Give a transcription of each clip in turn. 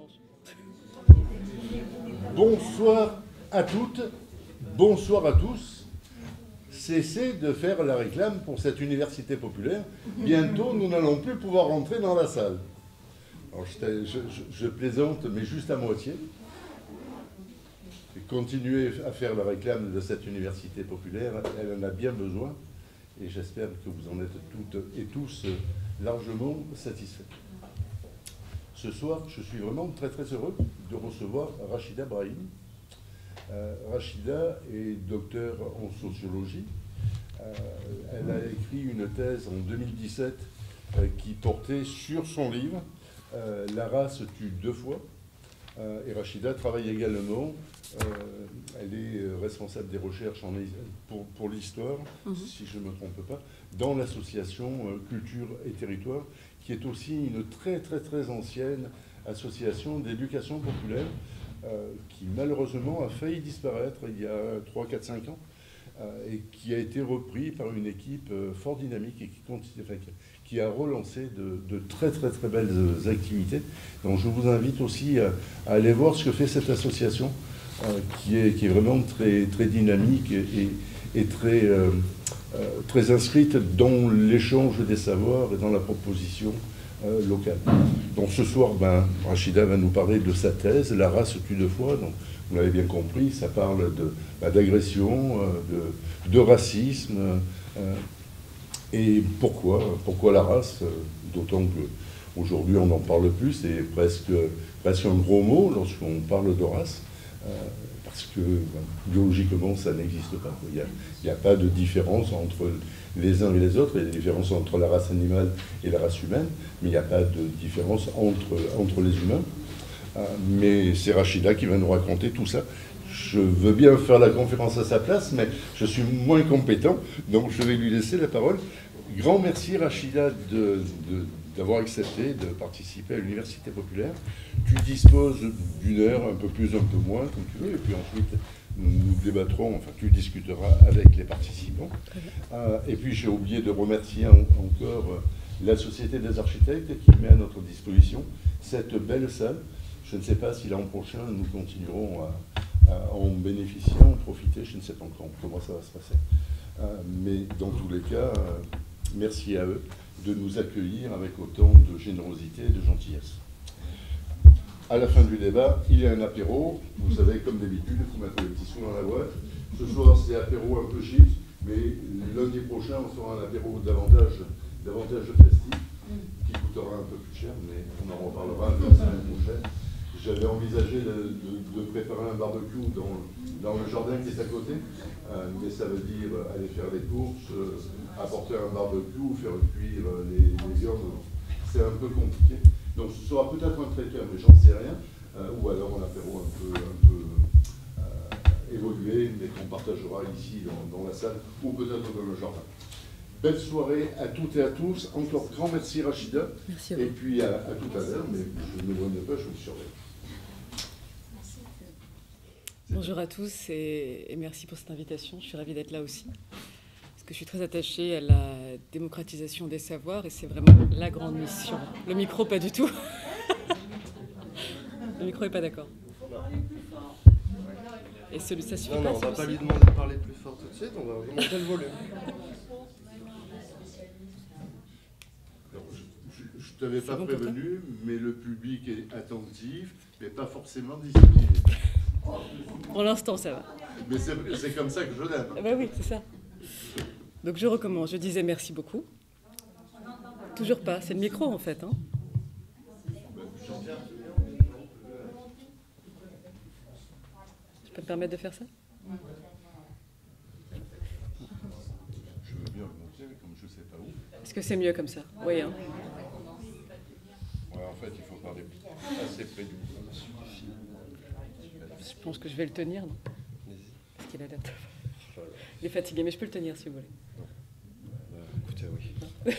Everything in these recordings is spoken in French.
change. Bonsoir à toutes, bonsoir à tous. Cessez de faire la réclame pour cette université populaire. Bientôt, nous n'allons plus pouvoir rentrer dans la salle. Alors, je plaisante, mais juste à moitié. Continuez à faire la réclame de cette université populaire, elle en a bien besoin. Et j'espère que vous en êtes toutes et tous largement satisfaits. Ce soir, je suis vraiment très très heureux de recevoir Rachida Brahim. Rachida est docteure en sociologie. Elle a écrit une thèse en 2017 qui portait sur son livre « La race tue deux fois ». Et Rachida travaille également, elle est responsable des recherches pour l'histoire, si je ne me trompe pas, dans l'association Culture et Territoire, qui est aussi une très très très ancienne association d'éducation populaire, qui malheureusement a failli disparaître il y a 3, 4, 5 ans, et qui a été repris par une équipe fort dynamique et qui a relancé de très très très belles activités. Donc je vous invite aussi à aller voir ce que fait cette association, qui est vraiment très, très dynamique et très, très inscrite dans l'échange des savoirs et dans la proposition locale. Donc ce soir, Rachida va nous parler de sa thèse, La race tue deux fois. Donc, vous l'avez bien compris, ça parle d'agression, de racisme. Et pourquoi la race? D'autant qu'aujourd'hui on en parle plus, c'est presque un gros mot lorsqu'on parle de race, parce que biologiquement ça n'existe pas. Il n'y a pas de différence entre les uns et les autres. Il y a des différences entre la race animale et la race humaine, mais il n'y a pas de différence entre les humains. Mais c'est Rachida qui va nous raconter tout ça. Je veux bien faire la conférence à sa place, mais je suis moins compétent, donc je vais lui laisser la parole. Grand merci Rachida d'avoir accepté de participer à l'Université populaire. Tu disposes d'une heure, un peu plus, un peu moins, comme tu veux, et puis ensuite nous débattrons, enfin tu discuteras avec les participants. Et puis j'ai oublié de remercier encore la Société des architectes qui met à notre disposition cette belle salle. Je ne sais pas si l'an prochain nous continuerons à en bénéficier, en profiter, je ne sais pas encore comment ça va se passer. Mais dans tous les cas, merci à eux de nous accueillir avec autant de générosité et de gentillesse. À la fin du débat, il y a un apéro. Vous savez, comme d'habitude, il faut mettre les petits sous dans la boîte. Ce soir, c'est apéro un peu chic, mais lundi prochain, on fera un apéro davantage festif, qui coûtera un peu plus cher, mais on en reparlera la semaine prochaine. J'avais envisagé de préparer un barbecue dans le jardin qui est à côté, mais ça veut dire aller faire des courses, apporter un barbecue, faire cuire les viandes. C'est un peu compliqué. Donc ce sera peut-être un traiteur, mais j'en sais rien, ou alors un apéro un peu évolué, mais qu'on partagera ici dans la salle, ou peut-être dans le jardin. Belle soirée à toutes et à tous. Encore grand merci Rachida. Merci. Et puis à tout à l'heure, mais je ne m'éloigne pas, je vous surveille. Bonjour à tous et merci pour cette invitation. Je suis ravie d'être là aussi, parce que je suis très attachée à la démocratisation des savoirs et c'est vraiment la grande mission. Le micro, pas du tout. Le micro n'est pas d'accord. Et ça suffit pas. Non, on va pas lui demander de parler plus fort tout de suite, on va augmenter le volume. Je ne t'avais pas prévenu, mais le public est attentif, mais pas forcément discipliné. Pour l'instant, ça va. Mais c'est comme ça que je l'aime. Ah bah oui, c'est ça. Donc je recommence. Je disais merci beaucoup. Toujours pas. C'est le micro en fait. Hein. Je peux me permettre de faire ça? Je veux bien augmenter, mais comme je ne sais pas où. Est-ce que c'est mieux comme ça? Oui. Hein. Ouais, en fait, il faut parler assez près du micro. Je pense que je vais le tenir, non? Parce qu'il a l'air. Il est fatigué, mais je peux le tenir si vous voulez. Écoutez, oui.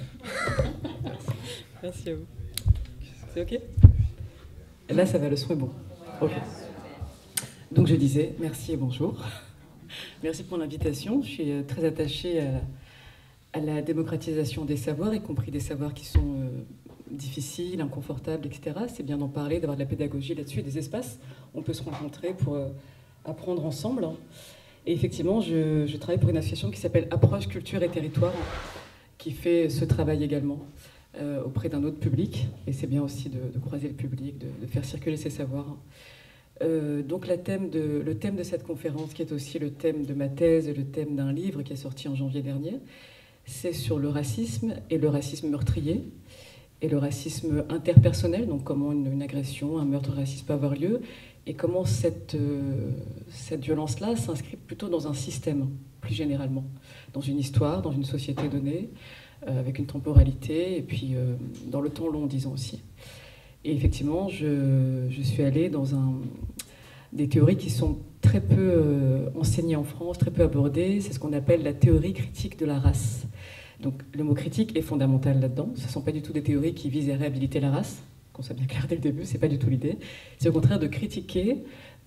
Merci à vous. C'est OK? Et là, ça va, le son est bon. OK. Donc, je disais merci et bonjour. Merci pour l'invitation. Je suis très attachée à la démocratisation des savoirs, y compris des savoirs qui sont difficiles, inconfortables, etc. C'est bien d'en parler, d'avoir de la pédagogie là-dessus, des espaces où on peut se rencontrer pour apprendre ensemble. Et effectivement, je travaille pour une association qui s'appelle Approche, Culture et Territoire, qui fait ce travail également auprès d'un autre public. Et c'est bien aussi de croiser le public, de faire circuler ses savoirs. Donc le thème de cette conférence, qui est aussi le thème de ma thèse et le thème d'un livre qui est sorti en janvier dernier, c'est sur le racisme et le racisme meurtrier et le racisme interpersonnel, donc comment une agression, un meurtre raciste peut avoir lieu et comment cette violence-là s'inscrit plutôt dans un système, plus généralement, dans une histoire, dans une société donnée, avec une temporalité et puis dans le temps long, disons aussi. Et effectivement, je suis allée dans des théories qui sont très peu enseignées en France, très peu abordées. C'est ce qu'on appelle la théorie critique de la race. Donc le mot critique est fondamental là-dedans. Ce ne sont pas du tout des théories qui visent à réhabiliter la race, qu'on soit bien clair dès le début, ce n'est pas du tout l'idée. C'est au contraire de critiquer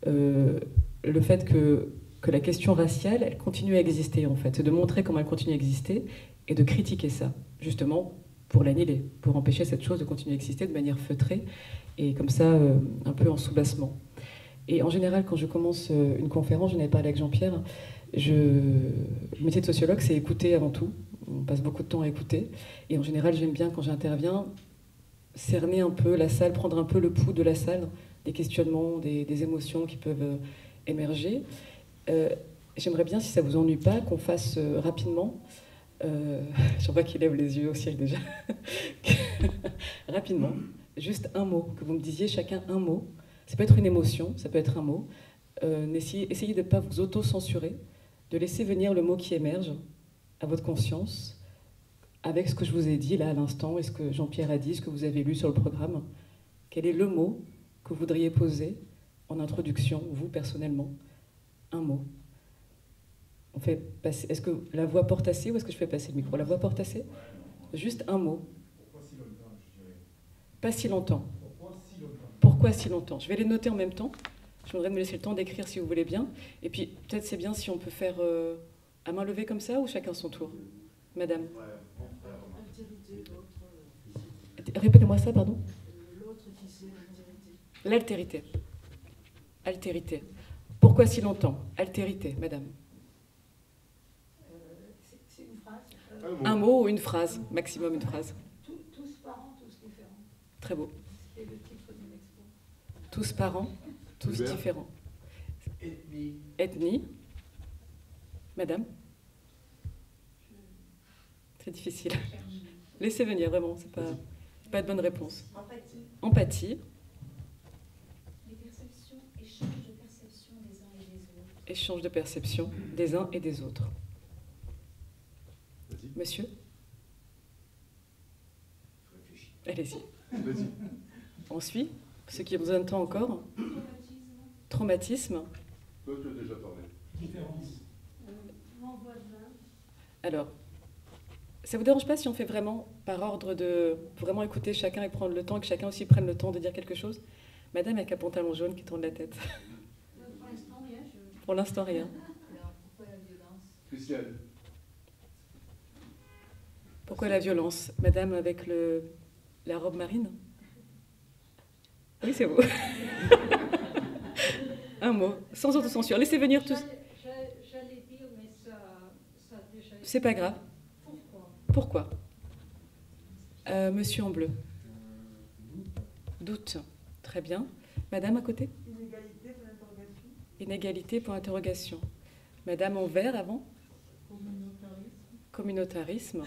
le fait que la question raciale, elle continue à exister en fait. C'est de montrer comment elle continue à exister et de critiquer ça, justement pour l'annihiler, pour empêcher cette chose de continuer à exister de manière feutrée et comme ça, un peu en sous-bassement. Et en général, quand je commence une conférence, je n'avais parlé avec Jean-Pierre, le métier de sociologue, c'est écouter avant tout. On passe beaucoup de temps à écouter. Et en général, j'aime bien, quand j'interviens, cerner un peu la salle, prendre un peu le pouls de la salle, des questionnements, des émotions qui peuvent émerger. J'aimerais bien, si ça ne vous ennuie pas, qu'on fasse rapidement... je vois qu'il lève les yeux au ciel déjà. Rapidement, juste un mot, que vous me disiez chacun un mot. Ça peut être une émotion, ça peut être un mot. Essayez de ne pas vous auto-censurer, de laisser venir le mot qui émerge à votre conscience, avec ce que je vous ai dit là à l'instant, et ce que Jean-Pierre a dit, ce que vous avez lu sur le programme. Quel est le mot que vous voudriez poser en introduction, vous personnellement? Un mot. On fait passer. Est-ce que la voix porte assez ou est-ce que je fais passer le micro? La voix porte assez? Juste un mot. Pourquoi si longtemps, je dirais. Pas si longtemps. Pourquoi si longtemps? Pourquoi si longtemps? Je vais les noter en même temps. Je voudrais me laisser le temps d'écrire si vous voulez bien. Et puis, peut-être c'est bien si on peut faire à main levée comme ça ou chacun son tour. Madame. Répétez-moi ça, pardon. L'autre qui c'est l'altérité. L'altérité. Altérité. Pourquoi si longtemps? Altérité, madame. C'est une phrase. Un mot ou une phrase, maximum une phrase. Tous parents, tous différents. Très beau. C'est le titre de l'expo. Tous parents, tous Hubert. différents. Ethnie. Ethnie. Madame. C'est difficile. Laissez venir, vraiment, c'est pas de bonne réponse. Empathie. Empathie. Les perceptions, échange de perceptions des uns et des autres. Échange de perception des uns et des autres. Vas-y. Monsieur, allez-y. Vas-y. Ensuite, ceux qui ont besoin de temps encore. Traumatisme. Toi, tu as déjà parlé. Différence. L'envoi de vin. Alors, ça vous dérange pas si on fait vraiment par ordre de vraiment écouter chacun et prendre le temps, et que chacun aussi prenne le temps de dire quelque chose? Madame avec un pantalon jaune qui tourne la tête. Pour l'instant, rien. Pour l'instant, rien. Alors, pourquoi la violence? Christiane. Pourquoi la violence? Madame avec la robe marine? Oui, c'est vous. Un mot, sans autocensure. Laissez venir tous. J'allais dire, mais ça a déjà été. C'est pas grave. Pourquoi? Pourquoi? Monsieur en bleu. Doute. Très bien. Madame à côté? Inégalité pour l'interrogation. Inégalité pour interrogation. Madame en vert avant? Communautarisme. Communautarisme.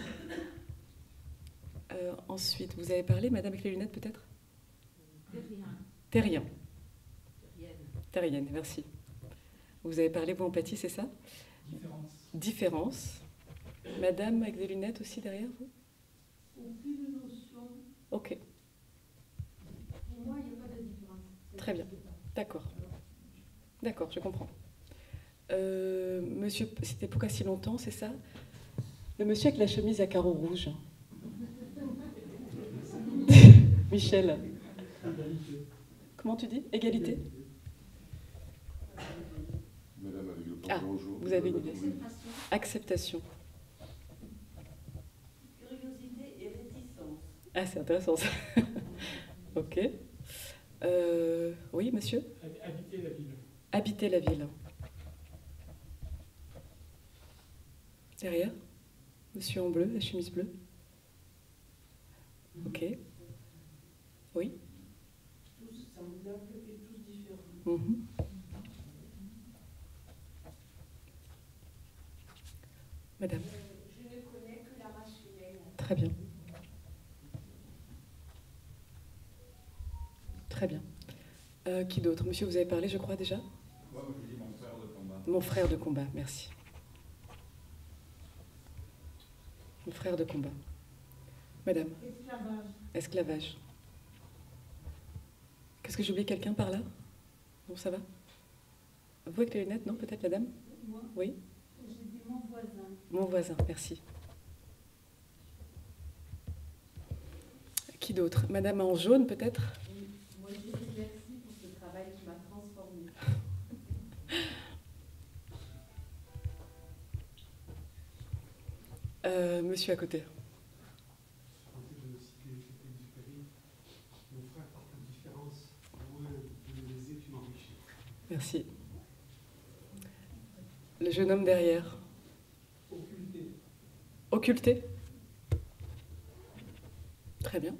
Ensuite, vous avez parlé, madame avec les lunettes peut-être? Terrien. Terrienne, merci. Vous avez parlé, vous, empathie, c'est ça? Différence. Différence. Madame avec des lunettes aussi derrière vous? Aucune notion. Ok, Pour moi, il n'y a pas de différence. très bien. D'accord. D'accord, je comprends. Monsieur, c'était pourquoi si longtemps, c'est ça? Le monsieur avec la chemise à carreaux rouges. Michel. Comment tu dis? Égalité? Madame avec le Ah, pantalon jaune. vous avez une idée. Acceptation. Acceptation. Curiosité et réticence. Ah, c'est intéressant ça. Ok. Oui, monsieur? Habiter la ville. Habiter la ville. Derrière? Monsieur en bleu, la chemise bleue. Ok. Oui? Tous semblables et tous différents. Mhm. Madame. Je ne connais que la race humaine. Très bien. Très bien. Qui d'autre? Monsieur, vous avez parlé, je crois, déjà? Moi, je dis mon frère de combat. Mon frère de combat, merci. Mon frère de combat. Madame. Esclavage. Esclavage. Qu'est-ce que j'ai oublié quelqu'un par là? Non, ça va? Vous avec les lunettes, non? Peut-être la dame? Moi, Oui? j'ai dit mon voisin. Mon voisin, merci. Qui d'autre? Madame en jaune, peut-être? Moi, je dis merci pour ce travail qui m'a transformée. Monsieur à côté. Je de citer Saint-Exupéry. Mon frère par ta différence, loin de me léser, tu m'enrichis. Merci. Le jeune homme derrière. Occulté. Occulté? Très bien.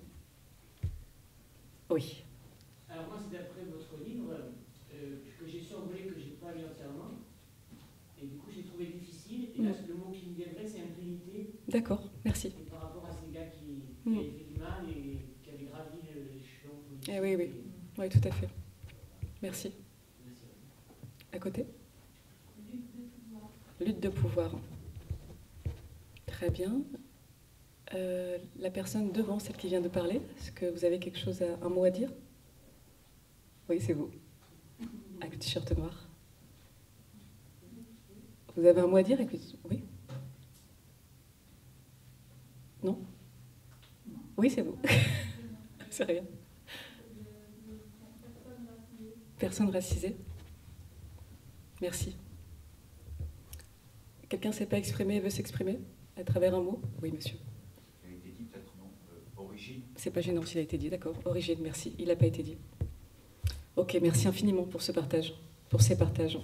Oui. Alors moi, c'est d'après votre livre que j'ai survolé, que j'ai pas lu entièrement. Et du coup, j'ai trouvé difficile. Et là, le mot qui me viendrait, c'est impunité. D'accord, merci. Et par rapport à ces gars qui Mm. avaient fait du mal et qui avaient gravi l'échelon politique. Eh oui, oui. Oui, tout à fait. Merci. Merci. À côté? Lutte de pouvoir. Lutte de pouvoir. Très bien. La personne devant, celle qui vient de parler, est-ce que vous avez quelque chose, un mot à dire? Oui, c'est vous. Avec le t-shirt noir. Vous avez un mot à dire? Oui? Non? Oui, c'est vous. C'est rien. Personne racisée? Merci. Quelqu'un ne s'est pas exprimé et veut s'exprimer à travers un mot? Oui, monsieur. Il a été dit peut-être, non? Origine. C'est pas gênant s'il a été dit, d'accord. Origine, merci. Il n'a pas été dit. Ok, merci infiniment pour ce partage, pour ces partages.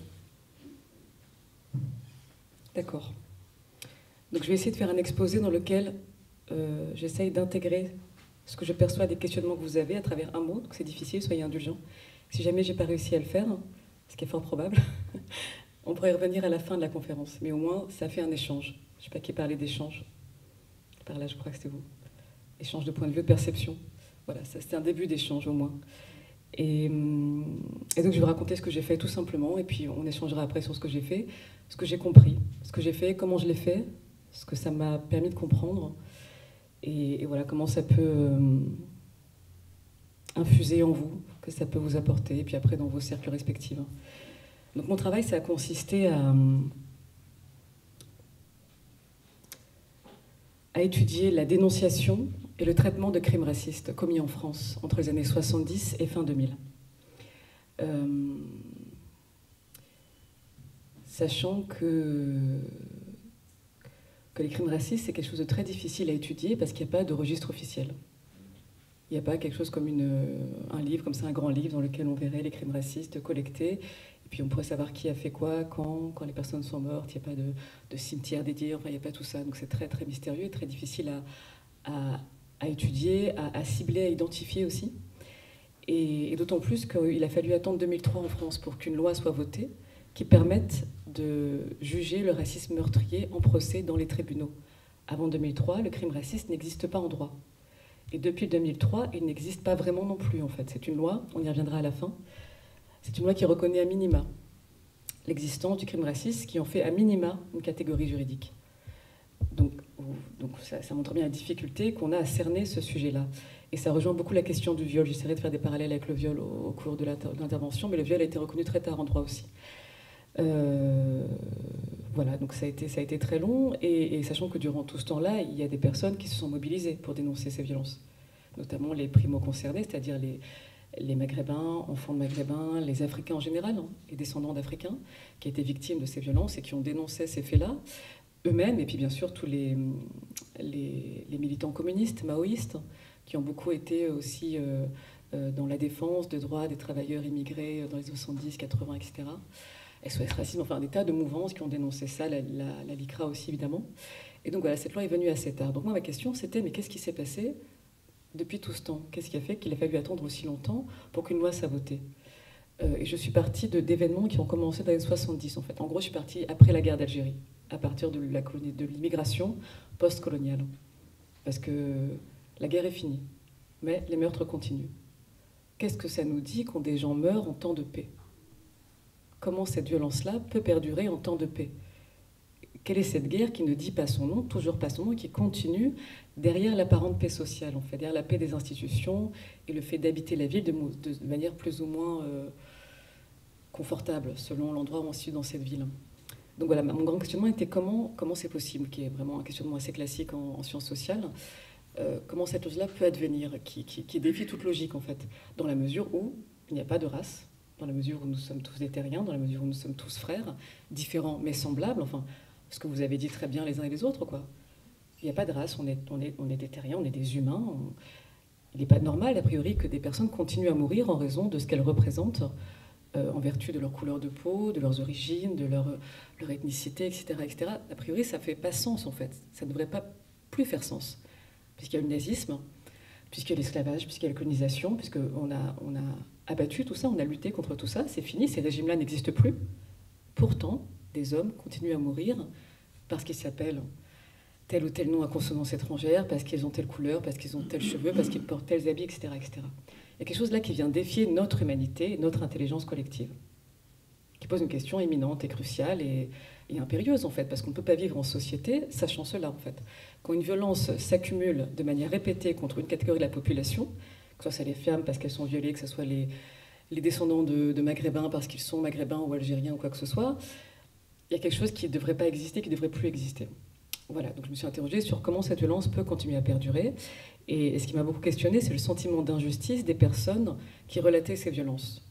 D'accord. Donc je vais essayer de faire un exposé dans lequel j'essaye d'intégrer ce que je perçois des questionnements que vous avez à travers un mot. Donc c'est difficile, soyez indulgents. Si jamais j'ai pas réussi à le faire, ce qui est fort probable, on pourrait y revenir à la fin de la conférence. Mais au moins, ça fait un échange. Je ne sais pas qui parlait d'échange. Par là, je crois que c'était vous. Échange de point de vue, de perception. Voilà, ça c'était un début d'échange au moins. Et donc je vais vous raconter ce que j'ai fait tout simplement, et puis on échangera après sur ce que j'ai fait, ce que j'ai compris, ce que j'ai fait, comment je l'ai fait, ce que ça m'a permis de comprendre, et voilà comment ça peut infuser en vous, que ça peut vous apporter, et puis après dans vos cercles respectifs. Donc mon travail, ça a consisté à étudier la dénonciation et le traitement de crimes racistes commis en France entre les années 70 et fin 2000. Sachant que les crimes racistes, c'est quelque chose de très difficile à étudier parce qu'il n'y a pas de registre officiel. Il n'y a pas quelque chose comme un livre, comme ça, un grand livre dans lequel on verrait les crimes racistes collectés. Et puis on pourrait savoir qui a fait quoi, quand les personnes sont mortes. Il n'y a pas de cimetière dédié, enfin il n'y a pas tout ça. Donc c'est très très mystérieux et très difficile à étudier, à cibler, à identifier aussi. Et d'autant plus qu'il a fallu attendre 2003 en France pour qu'une loi soit votée qui permette de juger le racisme meurtrier en procès dans les tribunaux. Avant 2003, le crime raciste n'existe pas en droit. Et depuis 2003, il n'existe pas vraiment non plus, en fait. C'est une loi, on y reviendra à la fin, c'est une loi qui reconnaît à minima l'existence du crime raciste, qui en fait à minima une catégorie juridique. Donc ça montre bien la difficulté qu'on a à cerner ce sujet-là. Et ça rejoint beaucoup la question du viol. J'essaierai de faire des parallèles avec le viol au cours de l'intervention, mais le viol a été reconnu très tard en droit aussi. Voilà, donc ça a été très long, et sachant que durant tout ce temps-là, il y a des personnes qui se sont mobilisées pour dénoncer ces violences, notamment les primo-concernés, c'est-à-dire les Maghrébins, enfants de Maghrébins, les Africains en général, hein, les descendants d'Africains, qui étaient victimes de ces violences et qui ont dénoncé ces faits-là, eux-mêmes, et puis bien sûr tous les militants communistes, maoïstes, qui ont beaucoup été aussi dans la défense des droits des travailleurs immigrés dans les 70, 80, etc. SOS Racisme, enfin des tas de mouvances qui ont dénoncé ça, la LICRA aussi évidemment. Et donc voilà, cette loi est venue assez tard. Donc moi ma question c'était, mais qu'est-ce qui s'est passé depuis tout ce temps? Qu'est-ce qui a fait qu'il a fallu attendre aussi longtemps pour qu'une loi soit votée? Et je suis partie d'événements qui ont commencé dans les années 70 en fait. En gros, je suis partie après la guerre d'Algérie, à partir de l'immigration post-coloniale. Parce que la guerre est finie, mais les meurtres continuent. Qu'est-ce que ça nous dit quand des gens meurent en temps de paix? Comment cette violence-là peut perdurer en temps de paix? Quelle est cette guerre qui ne dit pas son nom, toujours pas son nom, qui continue derrière l'apparente paix sociale, en fait, derrière la paix des institutions et le fait d'habiter la ville de manière plus ou moins confortable, selon l'endroit où on se situe dans cette ville. Donc voilà, mon grand questionnement était comment c'est possible, qui est vraiment un questionnement assez classique en sciences sociales, comment cette chose-là peut advenir, qui défie toute logique, en fait, dans la mesure où il n'y a pas de race, dans la mesure où nous sommes tous des terriens, dans la mesure où nous sommes tous frères, différents mais semblables, enfin, ce que vous avez dit très bien les uns et les autres, quoi. Il n'y a pas de race, on est des terriens, on est des humains. Il n'est pas normal, a priori, que des personnes continuent à mourir en raison de ce qu'elles représentent, en vertu de leur couleur de peau, de leurs origines, de leur ethnicité, etc., etc. A priori, ça ne fait pas sens, en fait. Ça ne devrait pas plus faire sens. Puisqu'il y a le nazisme, puisqu'il y a l'esclavage, puisqu'il y a la colonisation, puisqu'on a abattu tout ça, on a lutté contre tout ça, c'est fini, ces régimes-là n'existent plus. Pourtant, des hommes continuent à mourir parce qu'ils s'appellent tel ou tel nom à consonance étrangère, parce qu'ils ont telle couleur, parce qu'ils ont tels cheveux, parce qu'ils portent tels habits, etc., etc. Il y a quelque chose là qui vient défier notre humanité, notre intelligence collective, qui pose une question éminente et cruciale et impérieuse, en fait, parce qu'on ne peut pas vivre en société sachant cela, en fait. Quand une violence s'accumule de manière répétée contre une catégorie de la population, que ce soit les femmes parce qu'elles sont violées, que ce soit les descendants de maghrébins parce qu'ils sont maghrébins ou algériens ou quoi que ce soit, il y a quelque chose qui ne devrait pas exister, qui ne devrait plus exister. Voilà, donc je me suis interrogée sur comment cette violence peut continuer à perdurer. Et ce qui m'a beaucoup questionnée, c'est le sentiment d'injustice des personnes qui relataient ces violences.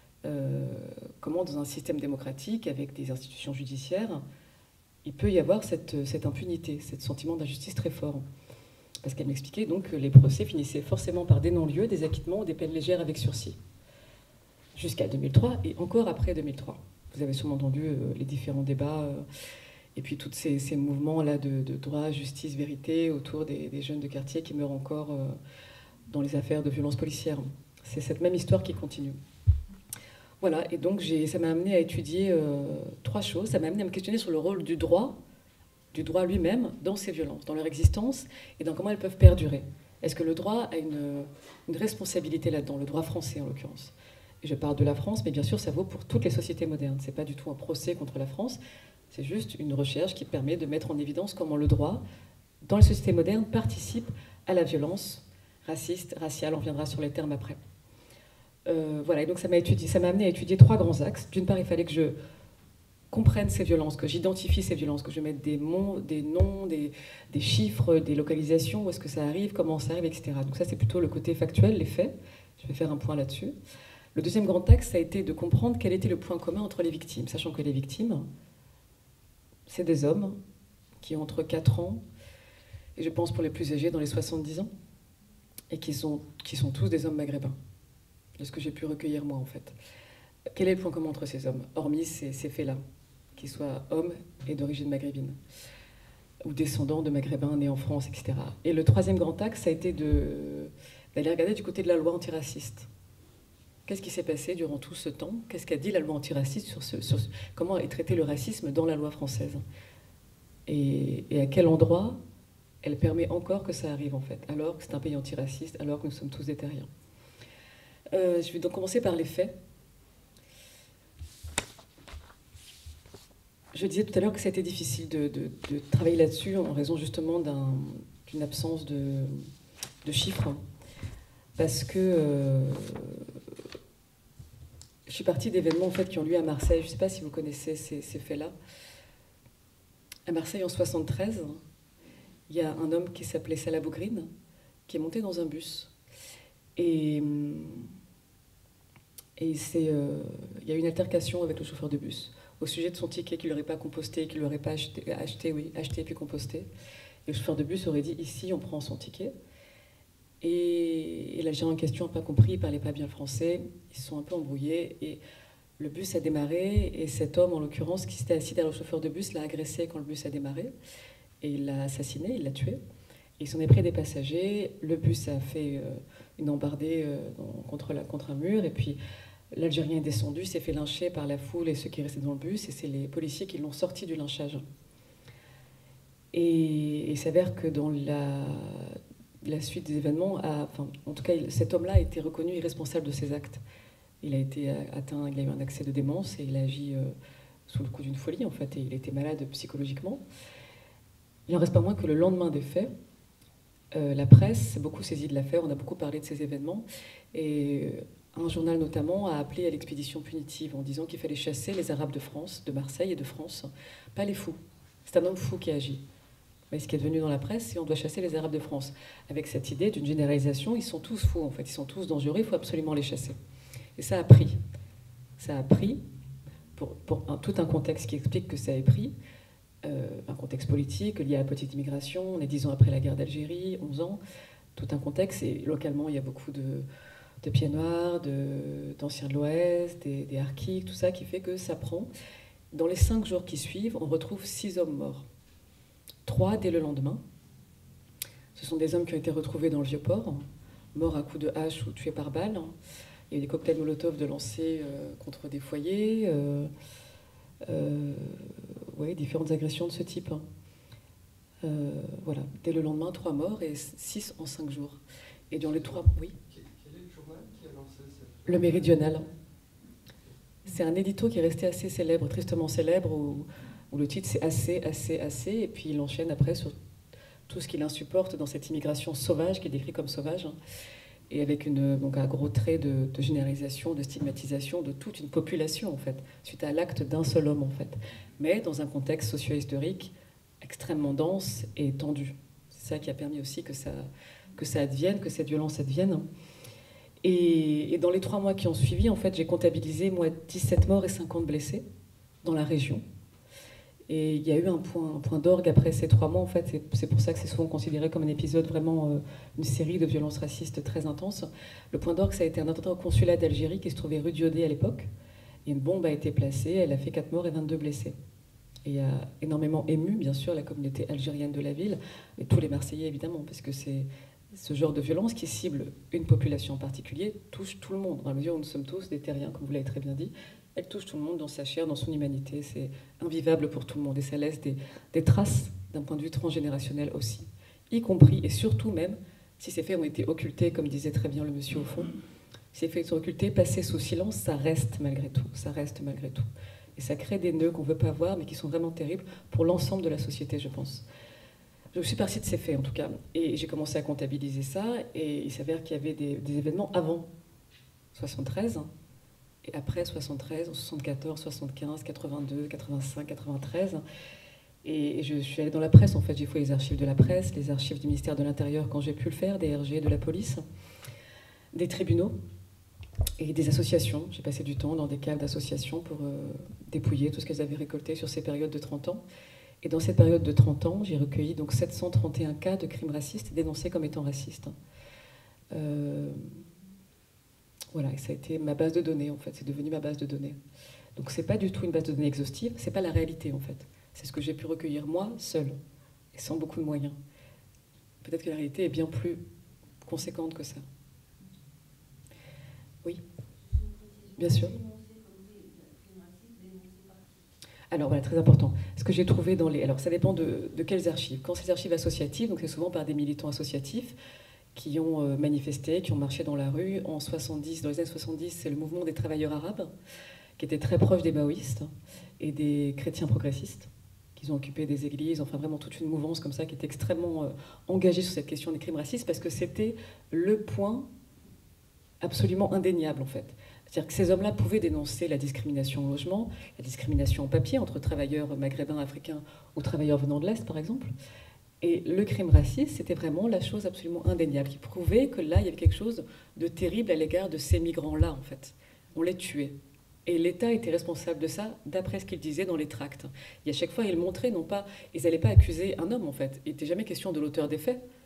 Comment, dans un système démocratique, avec des institutions judiciaires, il peut y avoir cette impunité, ce sentiment d'injustice très fort. Parce qu'elle m'expliquait donc que les procès finissaient forcément par des non-lieux, des acquittements ou des peines légères avec sursis. Jusqu'à 2003 et encore après 2003. Vous avez sûrement entendu les différents débats et puis tous ces mouvements-là de droit, justice, vérité autour des jeunes de quartier qui meurent encore dans les affaires de violences policières. C'est cette même histoire qui continue. Voilà, et donc ça m'a amené à étudier trois choses. Ça m'a amené à me questionner sur le rôle du droit lui-même dans ces violences, dans leur existence et dans comment elles peuvent perdurer. Est-ce que le droit a une responsabilité là-dedans, le droit français en l'occurrence? Et je parle de la France, mais bien sûr, ça vaut pour toutes les sociétés modernes. Ce n'est pas du tout un procès contre la France, c'est juste une recherche qui permet de mettre en évidence comment le droit, dans les sociétés modernes, participe à la violence raciste, raciale. On reviendra sur les termes après. Voilà, et donc ça m'a amené à étudier trois grands axes. D'une part, il fallait que je comprenne ces violences, que j'identifie ces violences, que je mette des noms, des chiffres, des localisations, où est-ce que ça arrive, comment ça arrive, etc. Donc ça, c'est plutôt le côté factuel, les faits. Je vais faire un point là-dessus. Le deuxième grand axe, ça a été de comprendre quel était le point commun entre les victimes, sachant que les victimes, c'est des hommes qui ont entre 4 ans, et je pense pour les plus âgés, dans les 70 ans, et qui sont tous des hommes maghrébins, de ce que j'ai pu recueillir moi, en fait. Quel est le point commun entre ces hommes, hormis ces faits-là, qu'ils soient hommes et d'origine maghrébine, ou descendants de maghrébins nés en France, etc. Et le troisième grand axe, ça a été d'aller regarder du côté de la loi antiraciste. Qu'est-ce qui s'est passé durant tout ce temps? Qu'est-ce qu'a dit la loi antiraciste sur comment est traité le racisme dans la loi française? Et à quel endroit elle permet encore que ça arrive, en fait, alors que c'est un pays antiraciste, alors que nous sommes tous des terriens. Je vais donc commencer par les faits. Je disais tout à l'heure que ça a été difficile de travailler là-dessus en raison justement d'une absence de chiffres. Parce que je suis partie d'événements en fait, qui ont lieu à Marseille. Je ne sais pas si vous connaissez ces faits-là. À Marseille, en 1973, il y a un homme qui s'appelait Salah Bougrine, qui est monté dans un bus. Et il y a eu une altercation avec le chauffeur de bus au sujet de son ticket qu'il n'aurait pas composté, qu'il n'aurait pas acheté puis composté. Et le chauffeur de bus aurait dit « ici, on prend son ticket ». Et l'Algérien en question n'a pas compris, il ne parlait pas bien le français, ils se sont un peu embrouillés, et le bus a démarré, et cet homme, en l'occurrence, qui s'était assis derrière le chauffeur de bus, l'a agressé quand le bus a démarré, et il l'a assassiné, il l'a tué. Il s'en est pris des passagers, le bus a fait une embardée contre un mur, et puis l'Algérien est descendu, s'est fait lyncher par la foule et ceux qui restaient dans le bus, et c'est les policiers qui l'ont sorti du lynchage. Et il s'avère que dans la suite des événements, en tout cas, cet homme-là a été reconnu irresponsable de ses actes. Il a été atteint, il a eu un accès de démence et il a agi sous le coup d'une folie, en fait, et il était malade psychologiquement. Il n'en reste pas moins que le lendemain des faits, la presse s'est beaucoup saisie de l'affaire, on a beaucoup parlé de ces événements, et un journal notamment a appelé à l'expédition punitive en disant qu'il fallait chasser les Arabes de France, de Marseille et de France, pas les fous. C'est un homme fou qui a agi. Mais ce qui est devenu dans la presse, c'est on doit chasser les Arabes de France. Avec cette idée d'une généralisation, ils sont tous fous en fait, ils sont tous dangereux, il faut absolument les chasser. Et ça a pris. Ça a pris, pour tout un contexte qui explique que ça ait pris, un contexte politique lié à la petite immigration, on est 10 ans après la guerre d'Algérie, 11 ans, tout un contexte, et localement il y a beaucoup de pieds noirs, d'anciens de l'Ouest, des harkis, tout ça qui fait que ça prend. Dans les 5 jours qui suivent, on retrouve 6 hommes morts. 3 dès le lendemain. Ce sont des hommes qui ont été retrouvés dans le Vieux-Port, morts à coups de hache ou tués par balle. Il y a eu des cocktails Molotov de lancés contre des foyers. Différentes agressions de ce type. Voilà, dès le lendemain, 3 morts et 6 en 5 jours. Et dans les 3... Oui. Quel est le journal qui a lancé cette... Le Méridional. C'est un édito qui est resté assez célèbre, tristement célèbre, où le titre c'est assez, et puis il enchaîne après sur tout ce qu'il insupporte dans cette immigration sauvage, qui est décrit comme sauvage, et avec donc un gros trait de généralisation, de stigmatisation de toute une population, en fait, suite à l'acte d'un seul homme, en fait, mais dans un contexte socio-historique extrêmement dense et tendu. C'est ça qui a permis aussi que ça advienne, que cette violence advienne. Et dans les 3 mois qui ont suivi, en fait, j'ai comptabilisé, moi, 17 morts et 50 blessés dans la région. Et il y a eu un point d'orgue après ces 3 mois, en fait. C'est pour ça que c'est souvent considéré comme un épisode, vraiment une série de violences racistes très intenses. Le point d'orgue, ça a été un attentat au consulat d'Algérie qui se trouvait rue Diodet à l'époque. Et une bombe a été placée, elle a fait 4 morts et 22 blessés. Et il a énormément ému, bien sûr, la communauté algérienne de la ville, et tous les Marseillais, évidemment, parce que c'est ce genre de violence qui cible une population en particulier, touche tout le monde, dans la mesure où nous sommes tous des terriens, comme vous l'avez très bien dit. Elle touche tout le monde dans sa chair, dans son humanité. C'est invivable pour tout le monde. Et ça laisse des traces d'un point de vue transgénérationnel aussi. Y compris, et surtout même, si ces faits ont été occultés, comme disait très bien le monsieur au fond, si ces faits sont occultés, passés sous silence, ça reste malgré tout. Ça reste malgré tout. Et ça crée des nœuds qu'on ne veut pas voir, mais qui sont vraiment terribles pour l'ensemble de la société, je pense. Je suis partie de ces faits, en tout cas. Et j'ai commencé à comptabiliser ça, et il s'avère qu'il y avait des événements avant 73, et après 73, 74, 75, 82, 85, 93. Et je suis allée dans la presse, en fait. J'ai fouillé les archives de la presse, les archives du ministère de l'Intérieur quand j'ai pu le faire, des RG, de la police, des tribunaux et des associations. J'ai passé du temps dans des caves d'associations pour dépouiller tout ce qu'elles avaient récolté sur ces périodes de 30 ans. Et dans cette période de 30 ans, j'ai recueilli donc 731 cas de crimes racistes dénoncés comme étant racistes. Voilà, et ça a été ma base de données, en fait. C'est devenu ma base de données. Donc c'est pas du tout une base de données exhaustive, c'est pas la réalité, en fait. C'est ce que j'ai pu recueillir moi, seule, et sans beaucoup de moyens. Peut-être que la réalité est bien plus conséquente que ça. Oui, bien sûr. Alors voilà, très important. Ce que j'ai trouvé dans les... Alors ça dépend de quelles archives. Quand c'est des archives associatives, donc c'est souvent par des militants associatifs qui ont manifesté, qui ont marché dans la rue. En 70, dans les années 70, c'est le mouvement des travailleurs arabes, qui était très proche des maoïstes et des chrétiens progressistes, qui ont occupé des églises, enfin vraiment toute une mouvance comme ça, qui était extrêmement engagée sur cette question des crimes racistes, parce que c'était le point absolument indéniable, en fait. C'est-à-dire que ces hommes-là pouvaient dénoncer la discrimination au logement, la discrimination en papier entre travailleurs maghrébins, africains ou travailleurs venant de l'Est, par exemple. Et le crime raciste, c'était vraiment la chose absolument indéniable, qui prouvait que là, il y avait quelque chose de terrible à l'égard de ces migrants-là, en fait. On les tuait. Et l'État était responsable de ça, d'après ce qu'il disait dans les tracts. Et à chaque fois, ils montraient, non pas... Ils n'allaient pas accuser un homme, en fait. Il n'était jamais question de l'auteur des faits.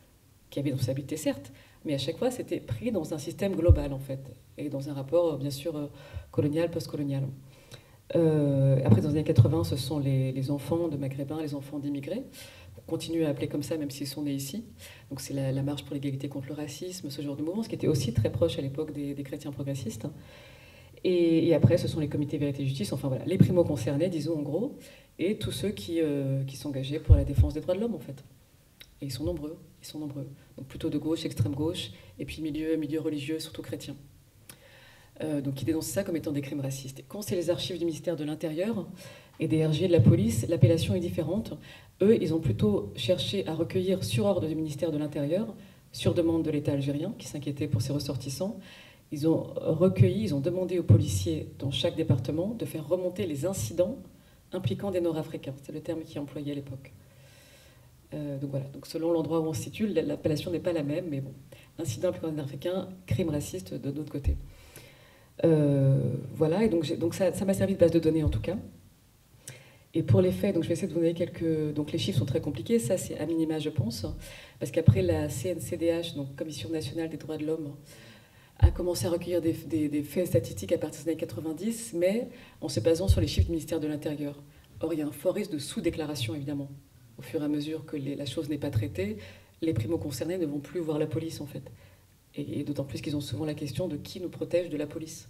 qui avaient une responsabilité certes, mais à chaque fois c'était pris dans un système global en fait, et dans un rapport bien sûr colonial, post-colonial. Après, dans les années 80, ce sont les enfants de maghrébins, les enfants d'immigrés. On continue à appeler comme ça, même s'ils sont nés ici. Donc c'est la marche pour l'égalité contre le racisme, ce genre de mouvement, ce qui était aussi très proche à l'époque des chrétiens progressistes. Et après, ce sont les comités vérité et justice, enfin voilà, les primo-concernés, disons en gros, et tous ceux qui s'engageaient pour la défense des droits de l'homme, en fait. Et ils sont nombreux. Donc plutôt de gauche, extrême gauche, et puis milieu religieux, surtout chrétien. Donc ils dénoncent ça comme étant des crimes racistes. Et quand c'est les archives du ministère de l'Intérieur et des RG de la police, l'appellation est différente. Eux, ils ont plutôt cherché à recueillir sur ordre du ministère de l'Intérieur, sur demande de l'État algérien, qui s'inquiétait pour ses ressortissants. Ils ont demandé aux policiers dans chaque département de faire remonter les incidents impliquant des Nord-Africains. C'est le terme qui est employé à l'époque. Donc voilà, donc selon l'endroit où on se situe, l'appellation n'est pas la même, mais bon, incident impliquant des Nord-Africains, crime raciste de notre côté. Voilà, et donc ça m'a servi de base de données en tout cas. Et pour les faits, donc je vais essayer de vous donner quelques... Donc les chiffres sont très compliqués, ça c'est à minima je pense, parce qu'après la CNCDH, donc Commission nationale des droits de l'homme, a commencé à recueillir des faits statistiques à partir des années 90, mais en se basant sur les chiffres du ministère de l'Intérieur. Or il y a un fort risque de sous-déclaration évidemment. Au fur et à mesure que la chose n'est pas traitée, les primo-concernés ne vont plus voir la police en fait. Et d'autant plus qu'ils ont souvent la question de qui nous protège de la police.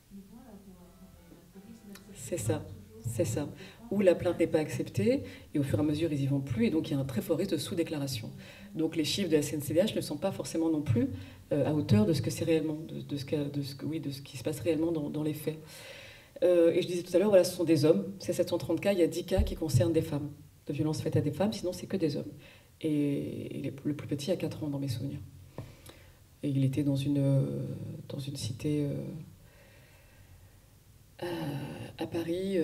C'est ça. Ou la plainte n'est pas acceptée, et au fur et à mesure, ils n'y vont plus, et donc il y a un très fort risque de sous-déclaration. Donc les chiffres de la CNCDH ne sont pas forcément non plus à hauteur de ce que c'est réellement, de ce qui se passe réellement dans les faits. Et je disais tout à l'heure, voilà, ce sont des hommes, c'est 730 cas, il y a 10 cas qui concernent des femmes, de violences faites à des femmes, sinon c'est que des hommes. Et le plus petit a 4 ans dans mes souvenirs. Et il était dans une cité à Paris,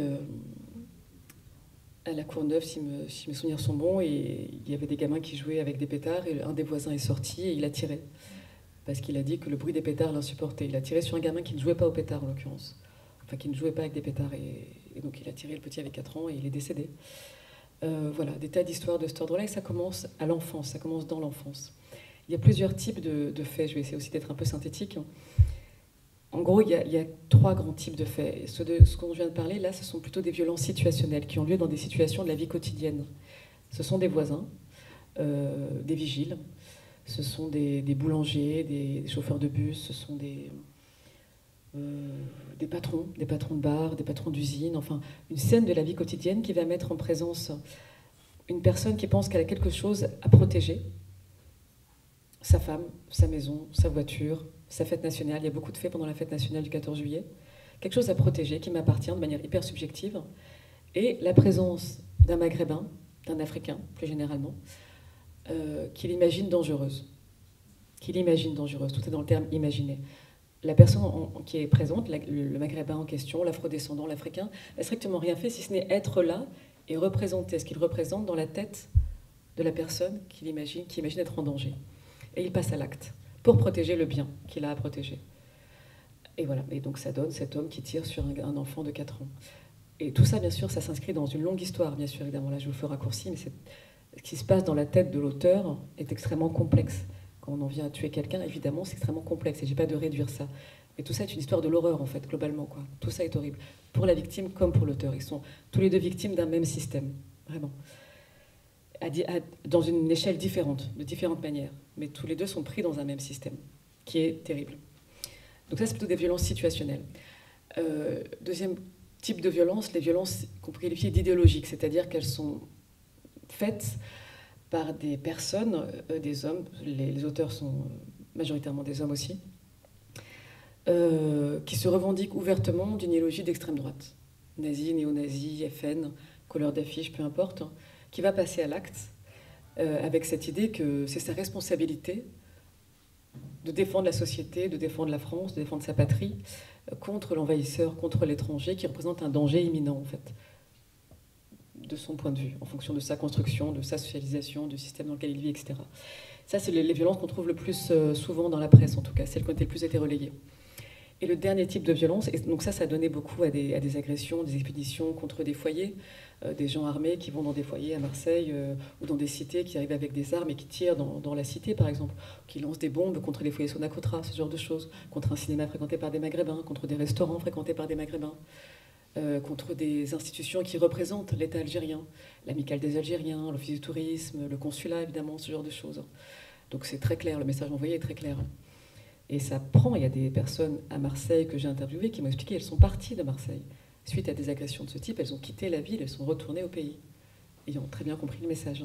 à la Courneuve, si mes souvenirs sont bons, et il y avait des gamins qui jouaient avec des pétards, et un des voisins est sorti et il a tiré. Parce qu'il a dit que le bruit des pétards l'insupportait. Il a tiré sur un gamin qui ne jouait pas aux pétards, en l'occurrence. Enfin, qui ne jouait pas avec des pétards. Et donc il a tiré, le petit avait 4 ans, et il est décédé. Voilà, des tas d'histoires de cet ordre-là, et ça commence à l'enfance, ça commence dans l'enfance. Il y a plusieurs types de faits, je vais essayer aussi d'être un peu synthétique. En gros, il y a 3 grands types de faits. Ce dont je viens de parler, là, ce sont plutôt des violences situationnelles qui ont lieu dans des situations de la vie quotidienne. Ce sont des voisins, des vigiles, ce sont des boulangers, des chauffeurs de bus, ce sont des patrons de bar, des patrons d'usine, enfin, une scène de la vie quotidienne qui va mettre en présence une personne qui pense qu'elle a quelque chose à protéger, sa femme, sa maison, sa voiture, sa fête nationale. Il y a beaucoup de faits pendant la fête nationale du 14 juillet. Quelque chose à protéger qui m'appartient de manière hyper subjective. Et la présence d'un Maghrébin, d'un Africain plus généralement, qu'il imagine dangereuse. Tout est dans le terme imaginer. La personne qui est présente, le Maghrébin en question, l'Afro-descendant, l'Africain, n'a strictement rien fait si ce n'est être là et représenter ce qu'il représente dans la tête de la personne qui imagine être en danger. Et il passe à l'acte pour protéger le bien qu'il a à protéger. Et voilà, et donc ça donne cet homme qui tire sur un enfant de 4 ans. Et tout ça, bien sûr, ça s'inscrit dans une longue histoire, bien sûr, évidemment. Là, je vous fais raccourci, mais ce qui se passe dans la tête de l'auteur est extrêmement complexe. Quand on en vient à tuer quelqu'un, évidemment, c'est extrêmement complexe, et j'ai pas de réduire ça. Mais tout ça est une histoire de l'horreur, en fait, globalement, quoi. Tout ça est horrible, pour la victime comme pour l'auteur. Ils sont tous les deux victimes d'un même système, vraiment. Dans une échelle différente, de différentes manières. Mais tous les deux sont pris dans un même système, qui est terrible. Donc ça, c'est plutôt des violences situationnelles. Deuxième type de violence, les violences qu'on peut qualifier d'idéologiques, c'est-à-dire qu'elles sont faites par des personnes, des hommes, les auteurs sont majoritairement des hommes aussi, qui se revendiquent ouvertement d'une idéologie d'extrême droite. Nazi, néo-nazi, FN, couleur d'affiche, peu importe, qui va passer à l'acte avec cette idée que c'est sa responsabilité de défendre la société, de défendre la France, de défendre sa patrie contre l'envahisseur, contre l'étranger, qui représente un danger imminent, en fait, de son point de vue, en fonction de sa construction, de sa socialisation, du système dans lequel il vit, etc. Ça, c'est les violences qu'on trouve le plus souvent dans la presse, en tout cas, celles qui ont été le plus été relayées. Et le dernier type de violence, et donc ça donnait beaucoup à des agressions, des expéditions contre des foyers, des gens armés qui vont dans des foyers à Marseille ou dans des cités, qui arrivent avec des armes et qui tirent dans la cité, par exemple, qui lancent des bombes contre les foyers Sonacotra, ce genre de choses, contre un cinéma fréquenté par des Maghrébins, contre des restaurants fréquentés par des Maghrébins, contre des institutions qui représentent l'État algérien, l'Amicale des Algériens, l'Office du tourisme, le consulat, évidemment, ce genre de choses. Donc c'est très clair, le message envoyé est très clair. Et ça prend, il y a des personnes à Marseille que j'ai interviewées qui m'ont expliqué, elles sont parties de Marseille. Suite à des agressions de ce type, elles ont quitté la ville, elles sont retournées au pays, ayant très bien compris le message.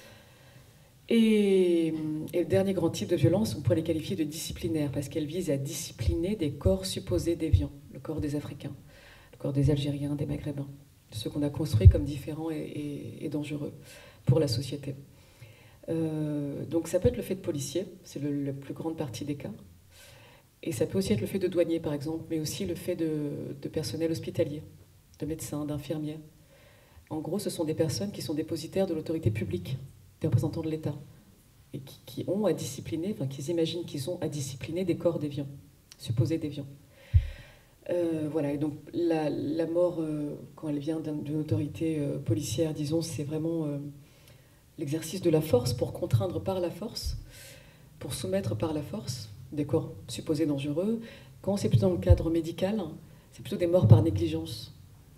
Et le dernier grand type de violence, on pourrait les qualifier de disciplinaires, parce qu'elles visent à discipliner des corps supposés déviants, le corps des Africains, le corps des Algériens, des Maghrébins, ceux qu'on a construits comme différents et dangereux pour la société. Donc ça peut être le fait de policiers, c'est la plus grande partie des cas. Et ça peut aussi être le fait de douaniers, par exemple, mais aussi le fait de personnel hospitalier, de médecins, d'infirmiers. En gros, ce sont des personnes qui sont dépositaires de l'autorité publique, des représentants de l'État, et qui ont à discipliner, enfin, qui imaginent qu'ils ont à discipliner des corps déviants, supposés déviants. Voilà, et donc la mort, quand elle vient d'une autorité policière, disons, c'est vraiment l'exercice de la force pour contraindre par la force, pour soumettre par la force des corps supposés dangereux. Quand c'est plutôt dans le cadre médical, c'est plutôt des morts par négligence.